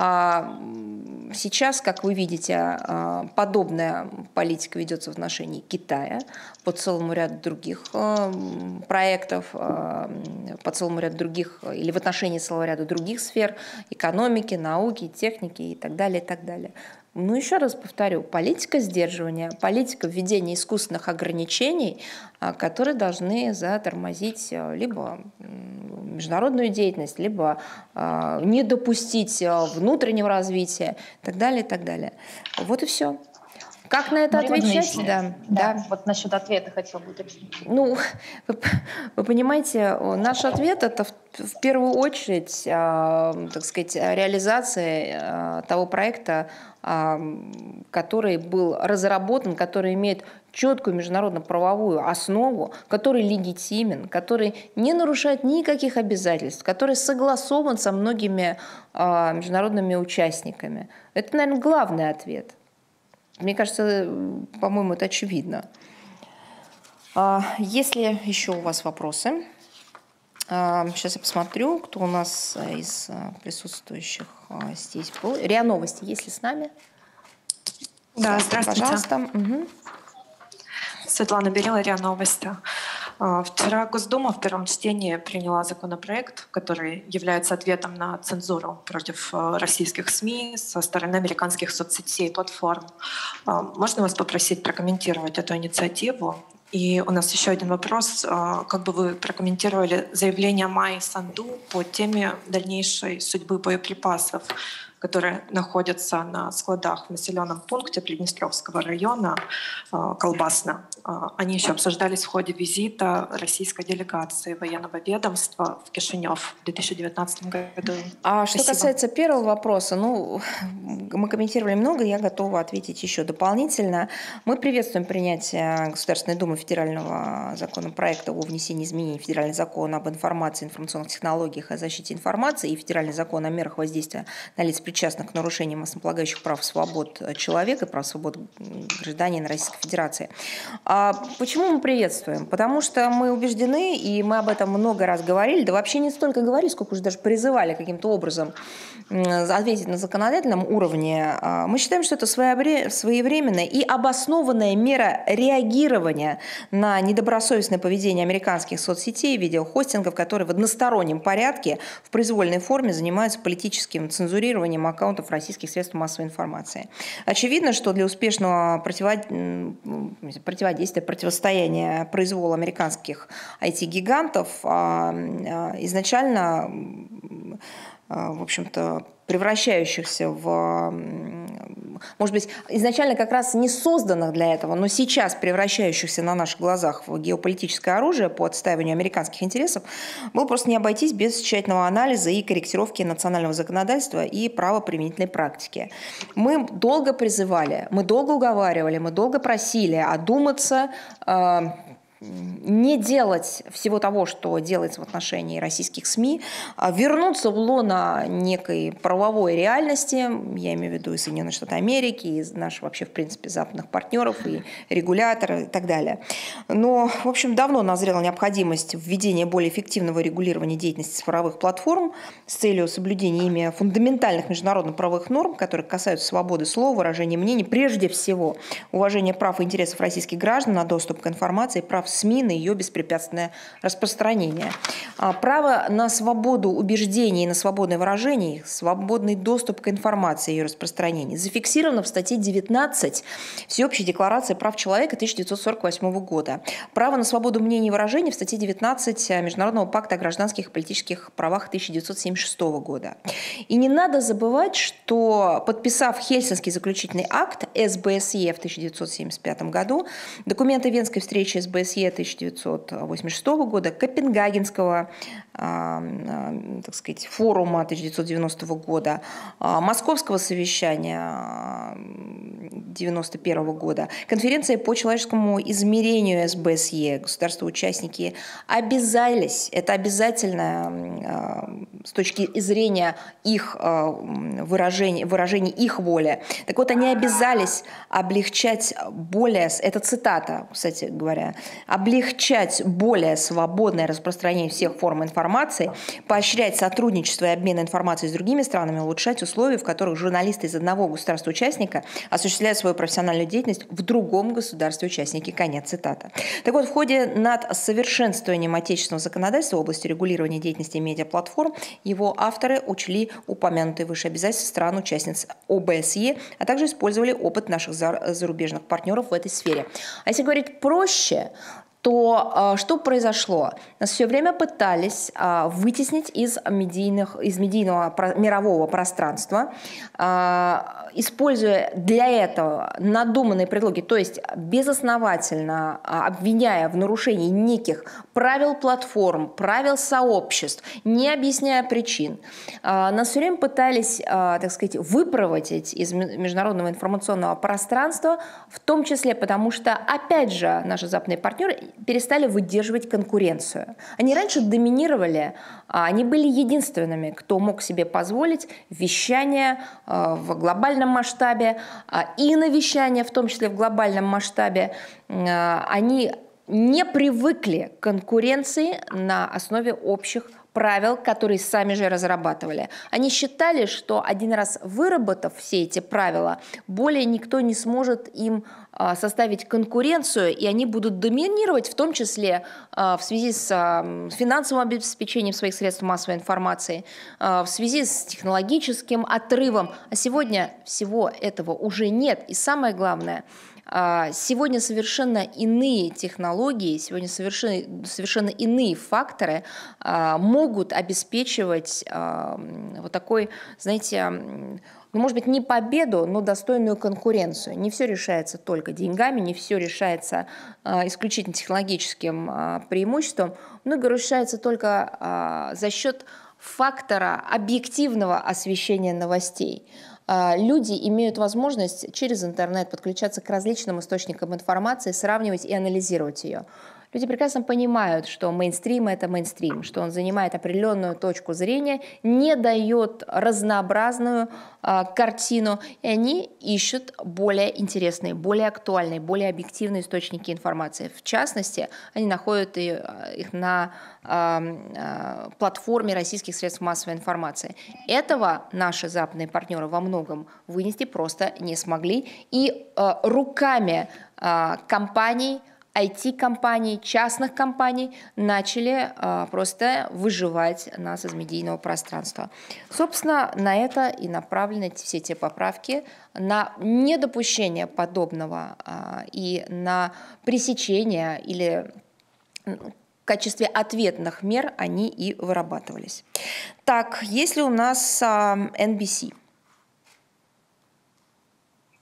Сейчас, как вы видите, подобная политика ведется в отношении Китая по целому ряду других проектов, по целому ряду других, или в отношении целого ряда других сфер экономики, науки, техники и так далее, и так далее. Ну, еще раз повторю, политика сдерживания, политика введения искусственных ограничений, которые должны затормозить либо международную деятельность, либо не допустить внутреннего развития и так далее, и так далее. Вот и все. Как на это Мария отвечать? Да, да, да. Вот насчет ответа хотела бы уточнить. Ну, вы, вы понимаете, наш ответ – это в, в первую очередь, э, так сказать, реализация э, того проекта, э, который был разработан, который имеет четкую международно-правовую основу, который легитимен, который не нарушает никаких обязательств, который согласован со многими э, международными участниками. Это, наверное, главный ответ. Мне кажется, по-моему, это очевидно. Если еще у вас вопросы, сейчас я посмотрю, кто у нас из присутствующих здесь был. РИА Новости, есть ли с нами? Да, здравствуйте. Пожалуйста. Угу. Светлана Берила, РИА Новости. Вчера Госдума в первом чтении приняла законопроект, который является ответом на цензуру против российских СМИ со стороны американских соцсетей и платформ. Можно вас попросить прокомментировать эту инициативу? И у нас еще один вопрос. Как бы вы прокомментировали заявление Майи Санду по теме дальнейшей судьбы боеприпасов, которые находятся на складах в населенном пункте Приднестровского района Колбасно? Они еще обсуждались в ходе визита российской делегации военного ведомства в Кишинев в две тысячи девятнадцатом году. А что касается первого вопроса, ну, мы комментировали много, я готова ответить еще дополнительно. Мы приветствуем принятие Государственной Думы федерального законопроекта о внесении изменений в Федеральный закон об информации, информационных технологиях и о защите информации и Федеральный закон о мерах воздействия на лиц, причастных к нарушениям основополагающих прав и свобод человека и прав и свобод гражданина Российской Федерации. А почему мы приветствуем? Потому что мы убеждены, и мы об этом много раз говорили, да вообще не столько говорили, сколько уже даже призывали каким-то образом ответить на законодательном уровне. Мы считаем, что это своевременная и обоснованная мера реагирования на недобросовестное поведение американских соцсетей и видеохостингов, которые в одностороннем порядке в произвольной форме занимаются политическим цензурированием аккаунтов российских средств массовой информации. Очевидно, что для успешного противодействия, противостояния произволу американских ай ти-гигантов изначально, в общем-то, превращающихся в может быть, изначально как раз не созданных для этого, но сейчас превращающихся на наших глазах в геополитическое оружие по отстаиванию американских интересов, было просто не обойтись без тщательного анализа и корректировки национального законодательства и правоприменительной практики. Мы долго призывали, мы долго уговаривали, мы долго просили одуматься, э, не делать всего того, что делается в отношении российских СМИ, вернуться в лоно некой правовой реальности, я имею в виду и Соединенные Штаты Америки, и наших вообще, в принципе, западных партнеров, и регуляторов, и так далее. Но, в общем, давно назрела необходимость введения более эффективного регулирования деятельности цифровых платформ с целью соблюдения ими фундаментальных международно-правовых норм, которые касаются свободы слова, выражения мнений, прежде всего уважения прав и интересов российских граждан на доступ к информации, прав СМИ на ее беспрепятственное распространение. Право на свободу убеждений и на свободное выражение, свободный доступ к информации и ее распространению зафиксировано в статье девятнадцать Всеобщей декларации прав человека тысяча девятьсот сорок восьмого года. Право на свободу мнений и выражений в статье девятнадцать Международного пакта о гражданских и политических правах тысяча девятьсот семьдесят шестого года. И не надо забывать, что, подписав Хельсинский заключительный акт эс бэ эс е в тысяча девятьсот семьдесят пятом году, документы Венской встречи эс бэ эс е тысяча девятьсот восемьдесят шестого года, Копенгагенского э, так сказать, форума тысяча девятьсот девяностого года, э, Московского совещания девяносто первого года, конференции по человеческому измерению эс бэ эс е, государства-участники обязались, это обязательно э, с точки зрения их э, выражения, выражения их воли. Так вот, они обязались облегчать более, это цитата, кстати говоря, облегчать более свободное распространение всех форм информации, поощрять сотрудничество и обмен информацией с другими странами, улучшать условия, в которых журналисты из одного государства-участника осуществляют свою профессиональную деятельность в другом государстве-участнике. Конец цитаты. Так вот, в ходе над совершенствованием отечественного законодательства в области регулирования деятельности медиаплатформ его авторы учли упомянутые выше обязательства стран-участниц о бэ эс е, а также использовали опыт наших зарубежных партнеров в этой сфере. А если говорить проще, то что произошло? Нас все время пытались вытеснить из, медийных, из медийного мирового пространства, используя для этого надуманные предлоги, то есть безосновательно обвиняя в нарушении неких правил платформ, правил сообществ, не объясняя причин. Нас все время пытались, так сказать, выпроводить из международного информационного пространства, в том числе потому, что, опять же, наши западные партнеры перестали выдерживать конкуренцию. Они раньше доминировали, они были единственными, кто мог себе позволить вещание в глобальном масштабе и навещание, в том числе в глобальном масштабе. Они не привыкли к конкуренции на основе общих правил, которые сами же разрабатывали. Они считали, что один раз выработав все эти правила, более никто не сможет им составить конкуренцию, и они будут доминировать, в том числе в связи с финансовым обеспечением своих средств массовой информации, в связи с технологическим отрывом. А сегодня всего этого уже нет. И самое главное, сегодня совершенно иные технологии, сегодня совершенно, совершенно иные факторы могут обеспечивать вот такой, знаете, ну, может быть, не победу, но достойную конкуренцию. Не все решается только деньгами, не все решается э, исключительно технологическим э, преимуществом, многое решается только э, за счет фактора объективного освещения новостей. Э, люди имеют возможность через интернет подключаться к различным источникам информации, сравнивать и анализировать ее. Люди прекрасно понимают, что мейнстрим – это мейнстрим, что он занимает определенную точку зрения, не дает разнообразную э, картину, и они ищут более интересные, более актуальные, более объективные источники информации. В частности, они находят их на э, э, платформе российских средств массовой информации. Этого наши западные партнеры во многом вынести просто не смогли. И э, руками э, компаний, ай ти-компаний, частных компаний начали э, просто выживать нас из медийного пространства. Собственно, на это и направлены все те поправки, на недопущение подобного э, и на пресечение или в качестве ответных мер они и вырабатывались. Так, если у нас э, эн би си.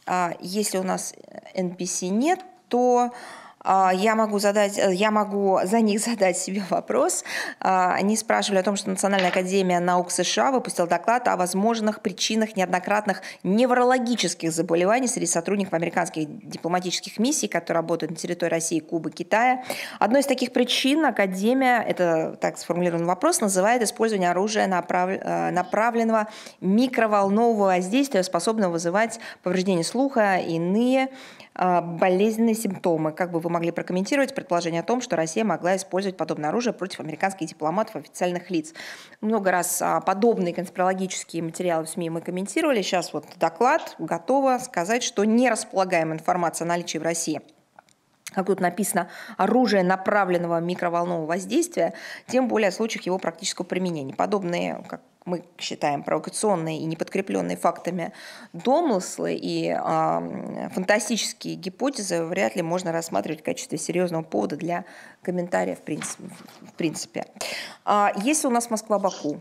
Если у нас эн пи си нет, то я могу, задать, я могу за них задать себе вопрос. Они спрашивали о том, что Национальная академия наук США выпустила доклад о возможных причинах неоднократных неврологических заболеваний среди сотрудников американских дипломатических миссий, которые работают на территории России, Кубы, Китая. Одной из таких причин Академия, это так сформулированный вопрос, называет использование оружия направ... направленного микроволнового воздействия, способного вызывать повреждение слуха и иные болезненные симптомы. Как бы вы могли прокомментировать предположение о том, что Россия могла использовать подобное оружие против американских дипломатов и официальных лиц? Много раз подобные конспирологические материалы в СМИ мы комментировали. Сейчас вот доклад, готова сказать, что не располагаем информацией о наличии в России, как тут написано, оружие направленного микроволнового воздействия, тем более о случаях его практического применения. Подобные, как мы считаем, провокационные и неподкрепленные фактами домыслы и э, фантастические гипотезы вряд ли можно рассматривать в качестве серьезного повода для комментария в принципе. В принципе. А если у нас Москва-Баку?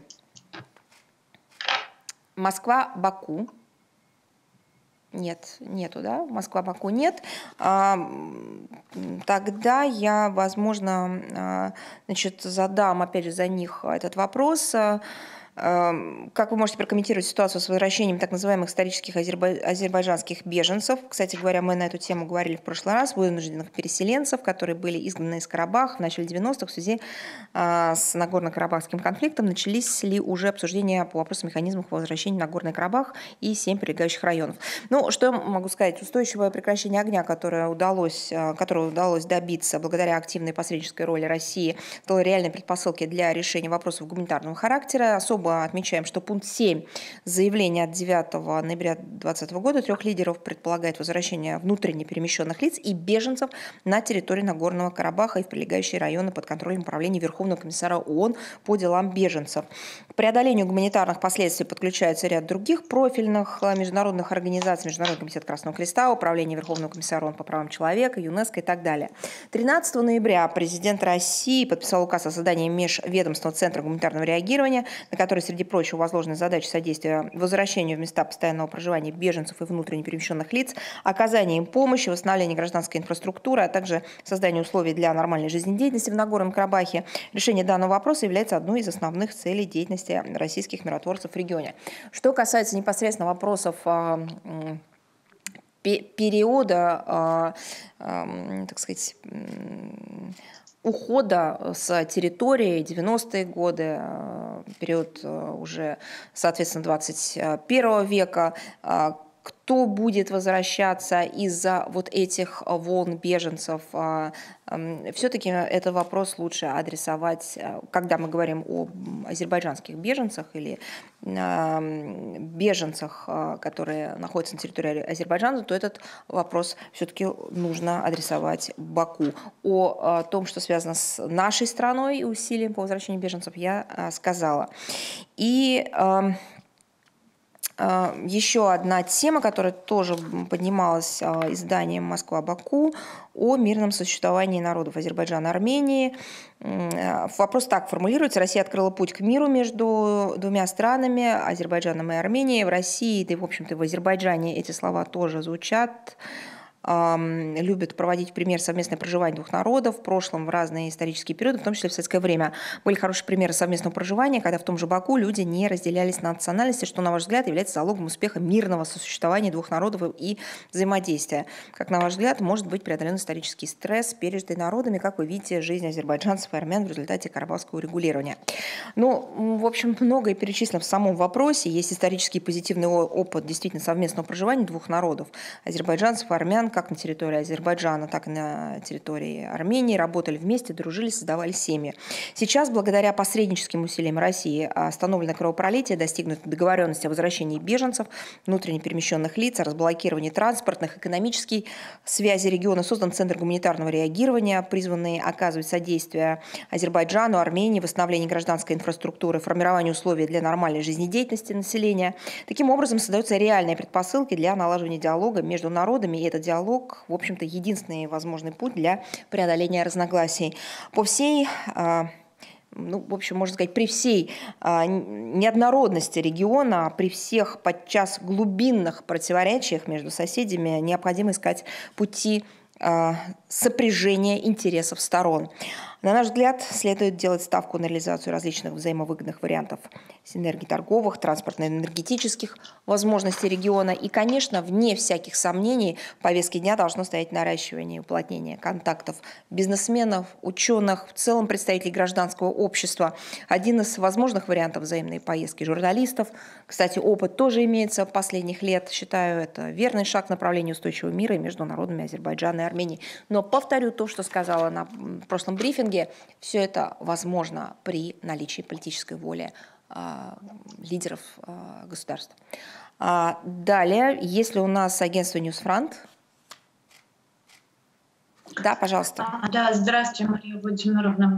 Москва-Баку. Нет, нету, да? Москва-Баку нет. А, тогда я, возможно, значит, задам, опять же, за них этот вопрос. Как вы можете прокомментировать ситуацию с возвращением так называемых исторических азербайджанских беженцев? Кстати говоря, мы на эту тему говорили в прошлый раз, вынужденных переселенцев, которые были изгнаны из Карабаха в начале девяностых в связи с Нагорно-Карабахским конфликтом. Начались ли уже обсуждения по вопросу механизмов возвращения на Нагорный Карабах и семь прилегающих районов? Ну, что я могу сказать? Устойчивое прекращение огня, которое удалось, которое удалось добиться благодаря активной посреднической роли России, стало реальной предпосылкой для решения вопросов гуманитарного характера. Особо отмечаем, что пункт семь заявления от девятого ноября две тысячи двадцатого года трех лидеров предполагает возвращение внутренне перемещенных лиц и беженцев на территории Нагорного Карабаха и в прилегающие районы под контролем управления Верховного комиссара ООН по делам беженцев. К преодолению гуманитарных последствий подключается ряд других профильных международных организаций, Международный комитет Красного Креста, Управление Верховного комиссара ООН по правам человека, ЮНЕСКО и так далее. тринадцатого ноября президент России подписал указ о создании межведомственного центра гуманитарного реагирования, на который, среди прочего, возложена задача содействия возвращению в места постоянного проживания беженцев и внутренне перемещенных лиц, оказания им помощи, восстановления гражданской инфраструктуры, а также создания условий для нормальной жизнедеятельности в Нагорном Карабахе. Решение данного вопроса является одной из основных целей деятельности российских миротворцев в регионе. Что касается непосредственно вопросов периода, так сказать, ухода с территории, девяностые годы, период уже, соответственно, двадцать первого века, кто будет возвращаться из-за вот этих волн беженцев, все-таки этот вопрос лучше адресовать, когда мы говорим о азербайджанских беженцах или беженцах, которые находятся на территории Азербайджана, то этот вопрос все-таки нужно адресовать Баку. О том, что связано с нашей страной и усилием по возвращению беженцев, я сказала. И еще одна тема, которая тоже поднималась изданием «Москва-Баку», о мирном существовании народов Азербайджана и Армении. Вопрос так формулируется. Россия открыла путь к миру между двумя странами, Азербайджаном и Арменией. В России, да и, в общем-то, в Азербайджане эти слова тоже звучат. Любят проводить пример совместное проживание двух народов в прошлом, в разные исторические периоды, в том числе в советское время. Были хорошие примеры совместного проживания, когда в том же Баку люди не разделялись на национальности, что, на ваш взгляд, является залогом успеха мирного сосуществования двух народов и взаимодействия. Как, на ваш взгляд, может быть преодолен исторический стресс, пережитый народами, как вы видите жизнь азербайджанцев и армян в результате карабахского урегулирования? Ну, в общем, многое перечислено в самом вопросе. Есть исторический позитивный опыт действительно совместного проживания двух народов, азербайджанцев и армян, как на территории Азербайджана, так и на территории Армении, работали вместе, дружили, создавали семьи. Сейчас, благодаря посредническим усилиям России, остановлено кровопролитие, достигнута договоренность о возвращении беженцев, внутренне перемещенных лиц, о разблокировании транспортных, экономических связей региона, создан Центр гуманитарного реагирования, призванный оказывать содействие Азербайджану, Армении, восстановлению гражданской инфраструктуры, формированию условий для нормальной жизнедеятельности населения. Таким образом, создаются реальные предпосылки для налаживания диалога между народами, и этот диалог, в общем-то, единственный возможный путь для преодоления разногласий. По всей ну, в общем, можно сказать, при всей а, неоднородности региона, при всех подчас глубинных противоречиях между соседями необходимо искать пути а, сопряжения интересов сторон. На наш взгляд, следует делать ставку на реализацию различных взаимовыгодных вариантов синергий торговых, транспортно-энергетических возможностей региона. И, конечно, вне всяких сомнений, в повестке дня должно стоять наращивание и уплотнение контактов бизнесменов, ученых, в целом представителей гражданского общества. Один из возможных вариантов взаимной поездки журналистов. Кстати, опыт тоже имеется последних лет. Считаю, это верный шаг в направлении устойчивого мира и между народами Азербайджана и Армении. Но повторю то, что сказала на прошлом брифинге. Все это возможно при наличии политической воли а, лидеров а, государств. А, далее, если у нас агентство Newsfront. Да, пожалуйста. А, да, здравствуйте, Мария Владимировна.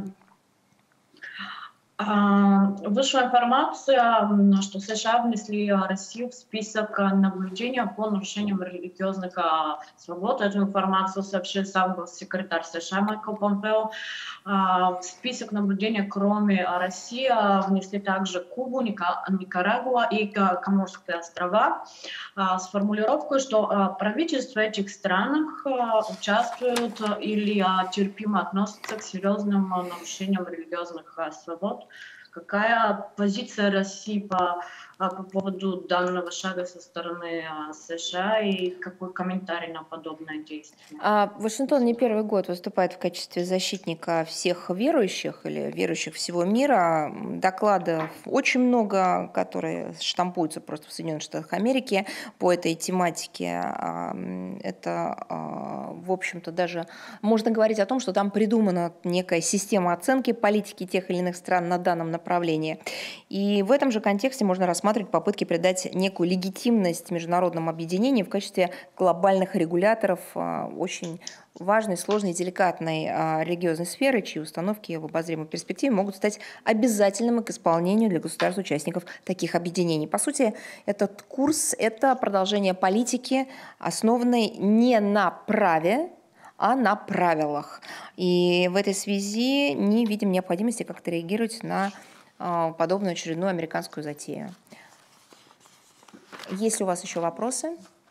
Вышла информация, что США внесли Россию в список наблюдения по нарушениям религиозных свобод. Эту информацию сообщил сам госсекретарь США Майкл Помпео. В список наблюдения, кроме России, внесли также Кубу, Никарагуа и Коморские острова с формулировкой, что правительства этих стран участвуют или терпимо относятся к серьезным нарушениям религиозных свобод. Какая позиция России по, по поводу данного шага со стороны США и какой комментарий на подобное действие? А Вашингтон не первый год выступает в качестве защитника всех верующих или верующих всего мира. Докладов очень много, которые штампуются просто в Соединенных Штатах Америки по этой тематике. Это, в общем-то, даже можно говорить о том, что там придумана некая система оценки политики тех или иных стран на данном направлении. И в этом же контексте можно рассматривать попытки придать некую легитимность международным объединениям в качестве глобальных регуляторов очень важной, сложной и деликатной религиозной сферы, чьи установки в обозримой перспективе могут стать обязательными к исполнению для государств-участников таких объединений. По сути, этот курс – это продолжение политики, основанной не на праве, а на правилах. И в этой связи не видим необходимости как-то реагировать на подобную очередную американскую затею. Есть ли у вас еще вопросы?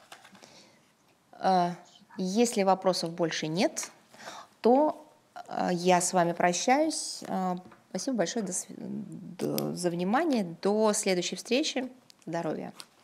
Если вопросов больше нет, то я с вами прощаюсь. Спасибо большое за внимание. До следующей встречи. Здоровья.